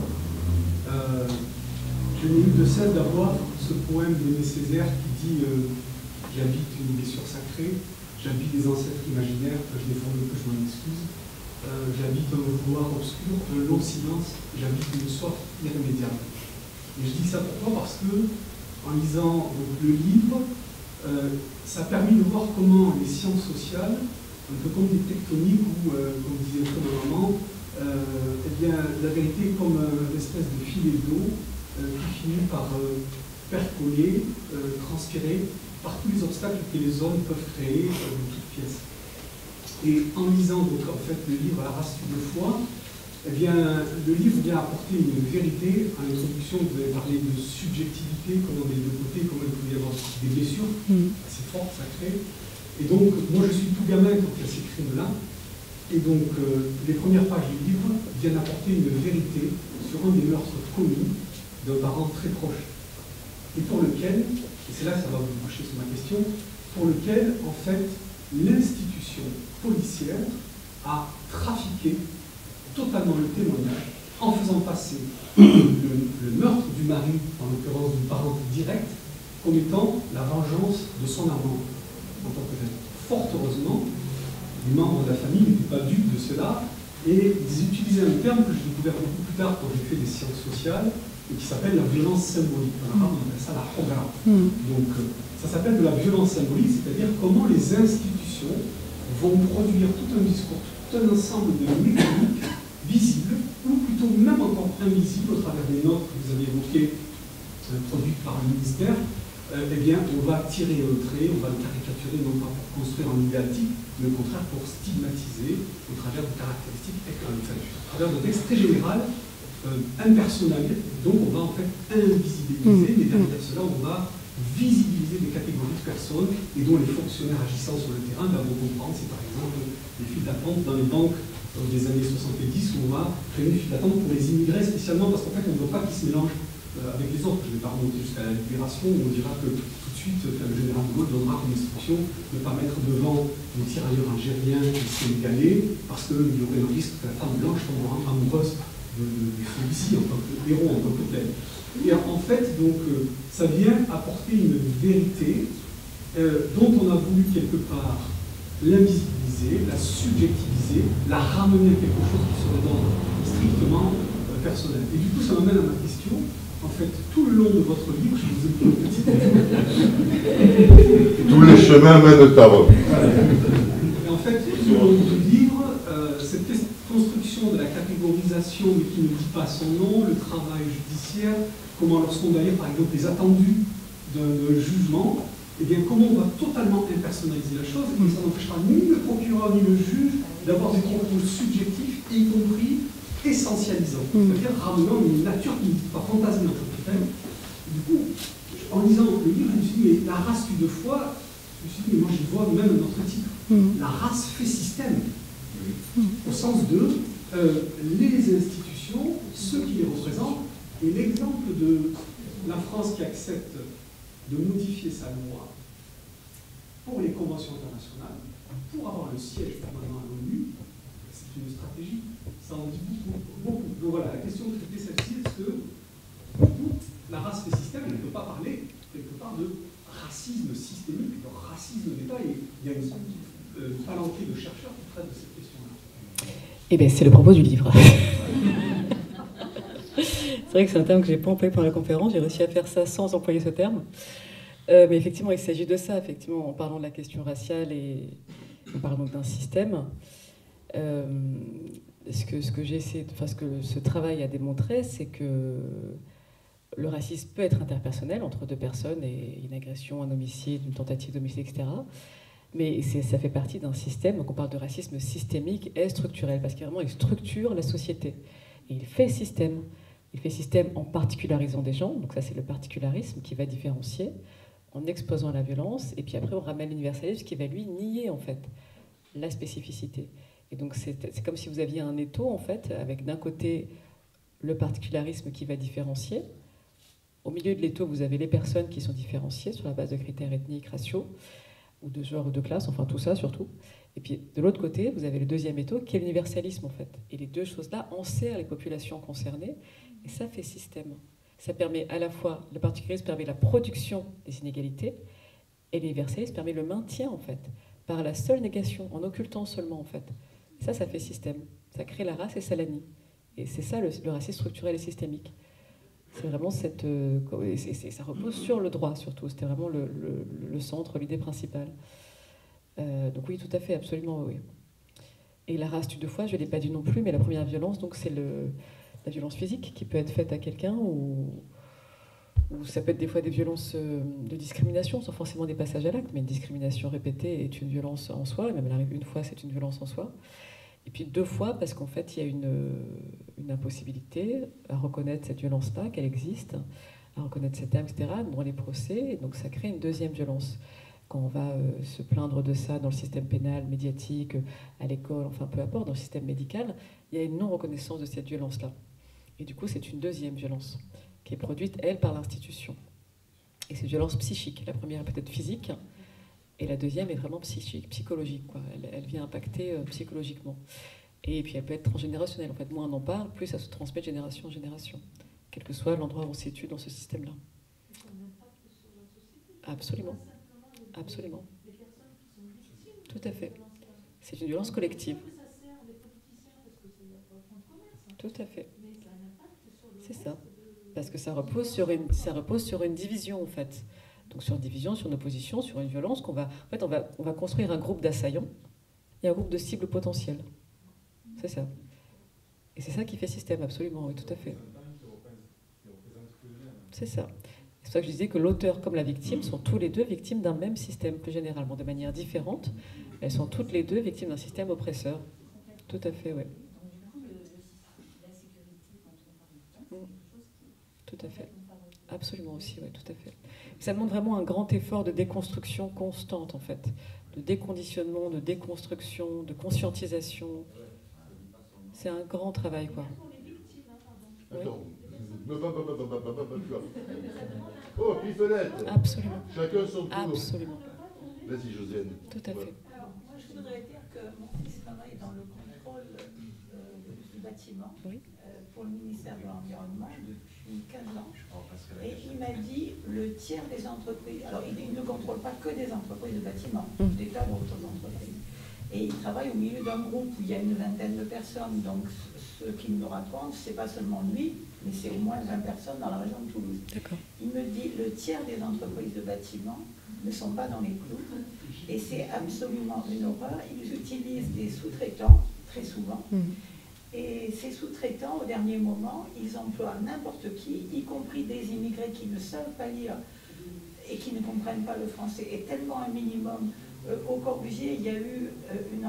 je n'ai eu de cesse d'avoir ce poème d'Aimé Césaire qui dit j'habite une blessure sacrée. J'habite des ancêtres imaginaires, que je déforme, que je m'en excuse. J'habite un couloir obscur, un long silence. J'habite une soif irrémédiable. Et je dis ça pourquoi? Parce que, en lisant le livre, ça a permis de voir comment les sciences sociales, un peu comme des tectoniques ou, comme disait un peu ma maman, eh bien, la vérité est comme une espèce de filet d'eau qui finit par percoler, transpirer, par tous les obstacles que les hommes peuvent créer de toutes pièces. Et en lisant donc en fait le livre La race de foi, eh bien le livre vient apporter une vérité. En introduction, vous avez parlé de subjectivité, comment des deux côtés, comment il peut y avoir des blessures assez fortes, sacrées. Et donc moi je suis tout gamin quand il y a ces crimes-là. Et donc les premières pages du livre viennent apporter une vérité sur un des meurtres commis d'un parent très proche. Et pour lequel, et c'est là que ça va vous boucher sur ma question, pour lequel, en fait, l'institution policière a trafiqué totalement le témoignage en faisant passer le meurtre du mari, en l'occurrence d'une parente directe, comme étant la vengeance de son amant en tant que tel. Fort heureusement, les membres de la famille n'étaient pas dupes de cela et ils utilisaient un terme que j'ai découvert beaucoup plus tard quand j'ai fait des sciences sociales, et qui s'appelle la violence symbolique. En arabe, on appelle ça la programme. Donc, ça s'appelle de la violence symbolique, c'est-à-dire comment les institutions vont produire tout un discours, tout un ensemble de mécaniques visibles, ou plutôt même encore invisibles, au travers des notes que vous avez évoquées, produites par le ministère, eh bien, on va tirer un trait, on va le caricaturer, non pas pour construire un idéatique, mais au contraire pour stigmatiser au travers de caractéristiques, à travers de textes très général, impersonnels. Donc on va en fait invisibiliser, mais derrière cela, on va visibiliser des catégories de personnes et dont les fonctionnaires agissant sur le terrain vont comprendre. C'est par exemple les files d'attente dans les banques des années 70 où on va créer une file d'attente pour les immigrés spécialement parce qu'en fait on ne veut pas qu'ils se mélangent avec les autres. Je ne vais pas remonter jusqu'à la libération où on dira que tout de suite le général de Gaulle donnera comme instruction de ne pas mettre devant les tirailleurs algériens et sénégalais parce qu'il y aurait le risque que la femme blanche tombe amoureuse de celui-ci en tant que héros, en tant que tel. Et en fait, donc, ça vient apporter une vérité dont on a voulu quelque part l'invisibiliser, la subjectiviser, la ramener à quelque chose qui serait d'ordre strictement personnel. Et du coup, ça m'amène à ma question. En fait, tout le long de votre livre, je vous ai dit une petite... Tous les chemins mènent à Rome. Et en fait, tout le long du livre, cette construction de la catégorisation, mais qui ne dit pas son nom, le travail judiciaire, comment lorsqu'on va lire par exemple les attendus d'un jugement, eh bien comment on va totalement impersonnaliser la chose, et ça n'empêchera ni le procureur ni le juge d'avoir des propos subjectifs, y compris essentialisants, c'est-à-dire ramenant une nature qui ne dit pas fantasmer en tant que telle. Du coup, en lisant le livre, je me suis dit, mais la race tue deux fois, je me suis dit, mais moi j'y vois même un autre titre. La race fait système, au sens de les institutions, ceux qui les représentent. Et l'exemple de la France qui accepte de modifier sa loi pour les conventions internationales, pour avoir le siège permanent à l'ONU, c'est une stratégie. Ça en dit beaucoup. Donc voilà, la question de traiter celle-ci, est-ce que la race fait système, elle ne peut pas parler quelque part de racisme systémique, de racisme d'État, et il y a une palanquée de chercheurs qui traitent de cette question-là. Eh bien, c'est le propos du livre. C'est vrai que c'est un terme que je n'ai pas employé pendant la conférence, j'ai réussi à faire ça sans employer ce terme. Mais effectivement, il s'agit de ça, effectivement, en parlant de la question raciale et en parlant donc d'un système. Ce que ce travail a démontré, c'est que le racisme peut être interpersonnel entre deux personnes et une agression, un homicide, une tentative d'homicide, etc. Mais ça fait partie d'un système, donc on parle de racisme systémique et structurel, parce qu'il structure la société. Et il fait système. Il fait système en particularisant des gens, donc ça c'est le particularisme qui va différencier, en exposant la violence, et puis après on ramène l'universalisme qui va lui nier en fait la spécificité. Et donc c'est comme si vous aviez un étau en fait, avec d'un côté le particularisme qui va différencier, au milieu de l'étau vous avez les personnes qui sont différenciées sur la base de critères ethniques, raciaux, ou de genre ou de classe, enfin tout ça surtout. Et puis de l'autre côté, vous avez le deuxième étau qui est l'universalisme en fait. Et les deux choses-là enserrent les populations concernées, et ça fait système. Ça permet à la fois, le particularisme permet la production des inégalités, et l'universalisme permet le maintien en fait, par la seule négation, en occultant seulement en fait. Et ça fait système. Ça crée la race et ça la nie. Et c'est ça le racisme structurel et systémique. C'est vraiment cette... ça repose sur le droit surtout. C'était vraiment le centre, l'idée principale. Donc oui, tout à fait, absolument, oui. Et la race tue deux fois, je ne l'ai pas dit non plus, mais la première violence, donc c'est la violence physique qui peut être faite à quelqu'un, ou ça peut être des fois des violences de discrimination, sans forcément des passages à l'acte, mais une discrimination répétée est une violence en soi, et même elle arrive une fois, c'est une violence en soi. Et puis deux fois, parce qu'en fait, il y a une impossibilité à reconnaître cette violence-là, qu'elle existe, à reconnaître cet acte, etc., dans les procès, et donc ça crée une deuxième violence. Quand on va se plaindre de ça dans le système pénal, médiatique, à l'école, enfin peu importe, dans le système médical, il y a une non-reconnaissance de cette violence-là. Et du coup, c'est une deuxième violence qui est produite, elle, par l'institution. Et c'est une violence psychique. La première est peut-être physique, et la deuxième est vraiment psychique, psychologique, quoi. Elle vient impacter psychologiquement. Et puis elle peut être transgénérationnelle. En fait, moins on en parle, plus ça se transmet de génération en génération, quel que soit l'endroit où on se situe dans ce système-là. Absolument. Absolument. Tout à fait. C'est une violence collective. Tout à fait. C'est ça. Parce que ça repose sur une division, en fait. Donc sur une division, sur une opposition, sur une violence qu'on va... En fait, on va construire un groupe d'assaillants et un groupe de cibles potentielles. C'est ça. Et c'est ça qui fait système, absolument, oui, tout à fait. C'est ça. C'est pour ça que je disais que l'auteur comme la victime sont tous les deux victimes d'un même système, plus généralement, de manière différente. Elles sont toutes les deux victimes d'un système oppresseur. Tout à fait, oui. Tout à fait. Absolument aussi, oui, tout à fait. Ça demande vraiment un grand effort de déconstruction constante, en fait. De déconditionnement, de déconstruction, de conscientisation. C'est un grand travail, quoi. Attends. Oh, pipelette. Absolument. Chacun son tour. Absolument. Vas-y, Josiane. Tout à fait. Alors, moi, je voudrais dire que mon fils travaille dans le contrôle du bâtiment pour le ministère de l'Environnement depuis 15 ans. Et il m'a dit le tiers des entreprises, alors il ne contrôle pas que des entreprises de bâtiment, des tas d'autres entreprises. Et il travaille au milieu d'un groupe où il y a une vingtaine de personnes, donc ce qu'il me raconte, c'est pas seulement lui, mais c'est au moins 20 personnes dans la région de Toulouse. Il me dit le tiers des entreprises de bâtiment ne sont pas dans les clous, et c'est absolument une horreur. Ils utilisent des sous-traitants, très souvent, et ces sous-traitants, au dernier moment, ils emploient n'importe qui, y compris des immigrés qui ne savent pas lire et qui ne comprennent pas le français, et tellement un minimum. Au Corbusier, il y a eu une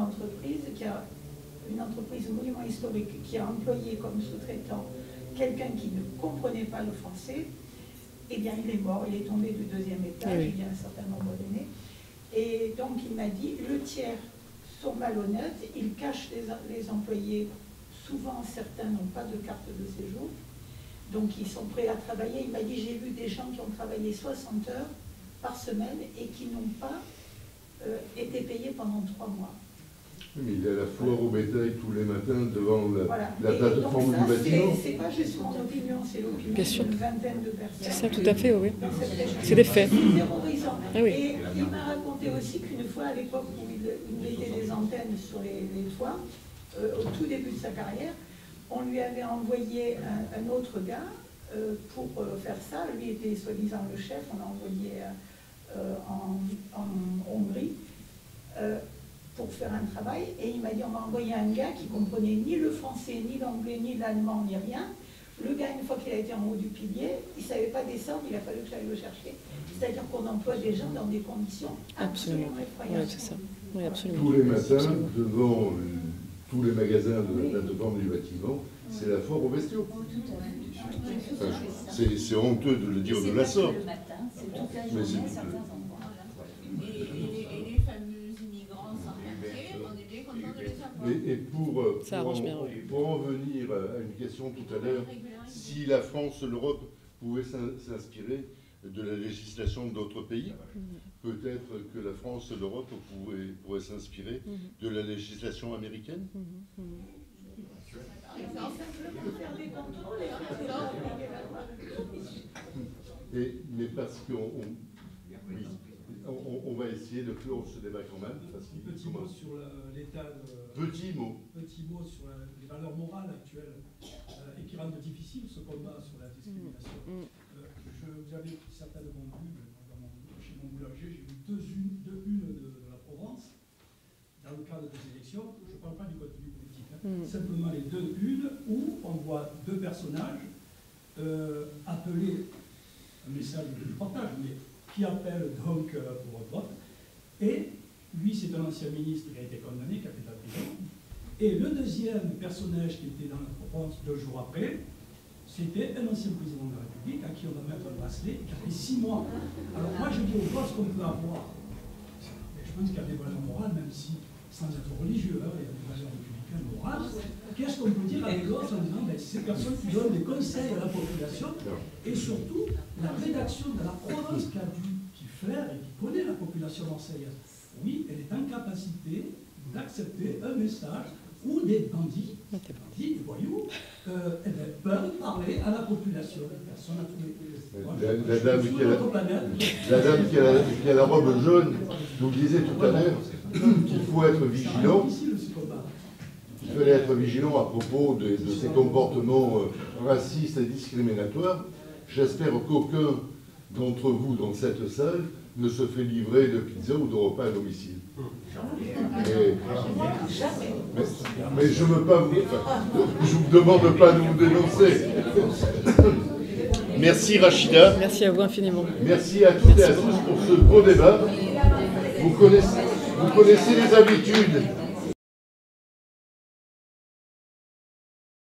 entreprise monument historique qui a employé comme sous-traitant quelqu'un qui ne comprenait pas le français. Eh bien, il est mort, il est tombé du 2e étage, il y a un certain nombre d'années. Et donc, il m'a dit, le tiers sont malhonnêtes, ils cachent les employés. Souvent, certains n'ont pas de carte de séjour, donc ils sont prêts à travailler. Il m'a dit, j'ai vu des gens qui ont travaillé 60 heures par semaine et qui n'ont pas été payés pendant 3 mois. Mais il y a la foire au bétail tous les matins devant la plateforme du bâtiment. C'est pas juste mon opinion, c'est l'opinion d'une vingtaine de personnes. C'est ça, tout à fait, oui. C'est des faits. C'est terrorisant. Ah oui. Et il m'a raconté aussi qu'une fois, à l'époque où il mettait des antennes sur les toits, au tout début de sa carrière, on lui avait envoyé un autre gars pour faire ça. Lui était soi-disant le chef, on l'a envoyé en Hongrie pour faire un travail, et il m'a dit on m'a envoyé un gars qui comprenait ni le français, ni l'anglais, ni l'allemand, ni rien. Le gars, une fois qu'il a été en haut du pilier, il ne savait pas descendre, il a fallu que j'aille le chercher. C'est-à-dire qu'on emploie des gens dans des conditions absolument effroyables. Oui, c'est ça. Oui, absolument. Tous les matins, devant tous les magasins de la plateforme du bâtiment, c'est la foire aux bestiaux. Enfin, c'est honteux de le dire de la sorte. C'est toute la journée à certains endroits. Et les fameux immigrants sans papier, on est bien content de les avoir. Et pour en venir à une question tout à l'heure, si la France, l'Europe pouvait s'inspirer de la législation d'autres pays, peut-être que la France, l'Europe pourrait s'inspirer de la législation américaine. Mais parce qu'on va essayer de clore ce débat quand même. Petit mot sur l'état Petit mot sur les valeurs morales actuelles et qui rendent difficile ce combat sur la discrimination. Vous avez certainement vu, chez mon boulanger, j'ai vu deux unes de la Provence, dans le cadre des élections. Je ne parle pas du contenu politique, simplement les deux unes où on voit deux personnages appeler un message de partage, mais qui appelle donc pour un vote. Et lui, c'est un ancien ministre qui a été condamné, qui a fait de la prison. Et le deuxième personnage qui était dans la Provence 2 jours après, c'était un ancien président de la République à qui on va mettre un bracelet, qui a fait 6 mois. Alors moi, je dis aux gosses qu'on peut avoir. Je pense qu'il y a des valeurs morales, même si, sans être religieux, il y a des valeurs républicaines morales. Qu'est-ce qu'on peut dire à des gosses en disant, ces personnes qui donnent des conseils à la population, et surtout, la rédaction de la Provence qui flaire et qui connaît la population marseillaise, oui, elle est en capacité d'accepter un message où des bandits, des voyous, peuvent parler à la population. Personne n'a trouvé. La dame qui a la robe jaune nous disait tout à l'heure qu'il faut être vigilant. Il fallait être vigilant à propos de ces comportements racistes et discriminatoires. J'espère qu'aucun d'entre vous dans cette salle ne se fait livrer de pizza ou de repas à domicile. Mais je ne veux pas vous... je vous demande pas de vous dénoncer. Merci Rachida. Merci à vous infiniment. Merci à toutes et à tous pour ce beau débat. Vous connaissez les habitudes.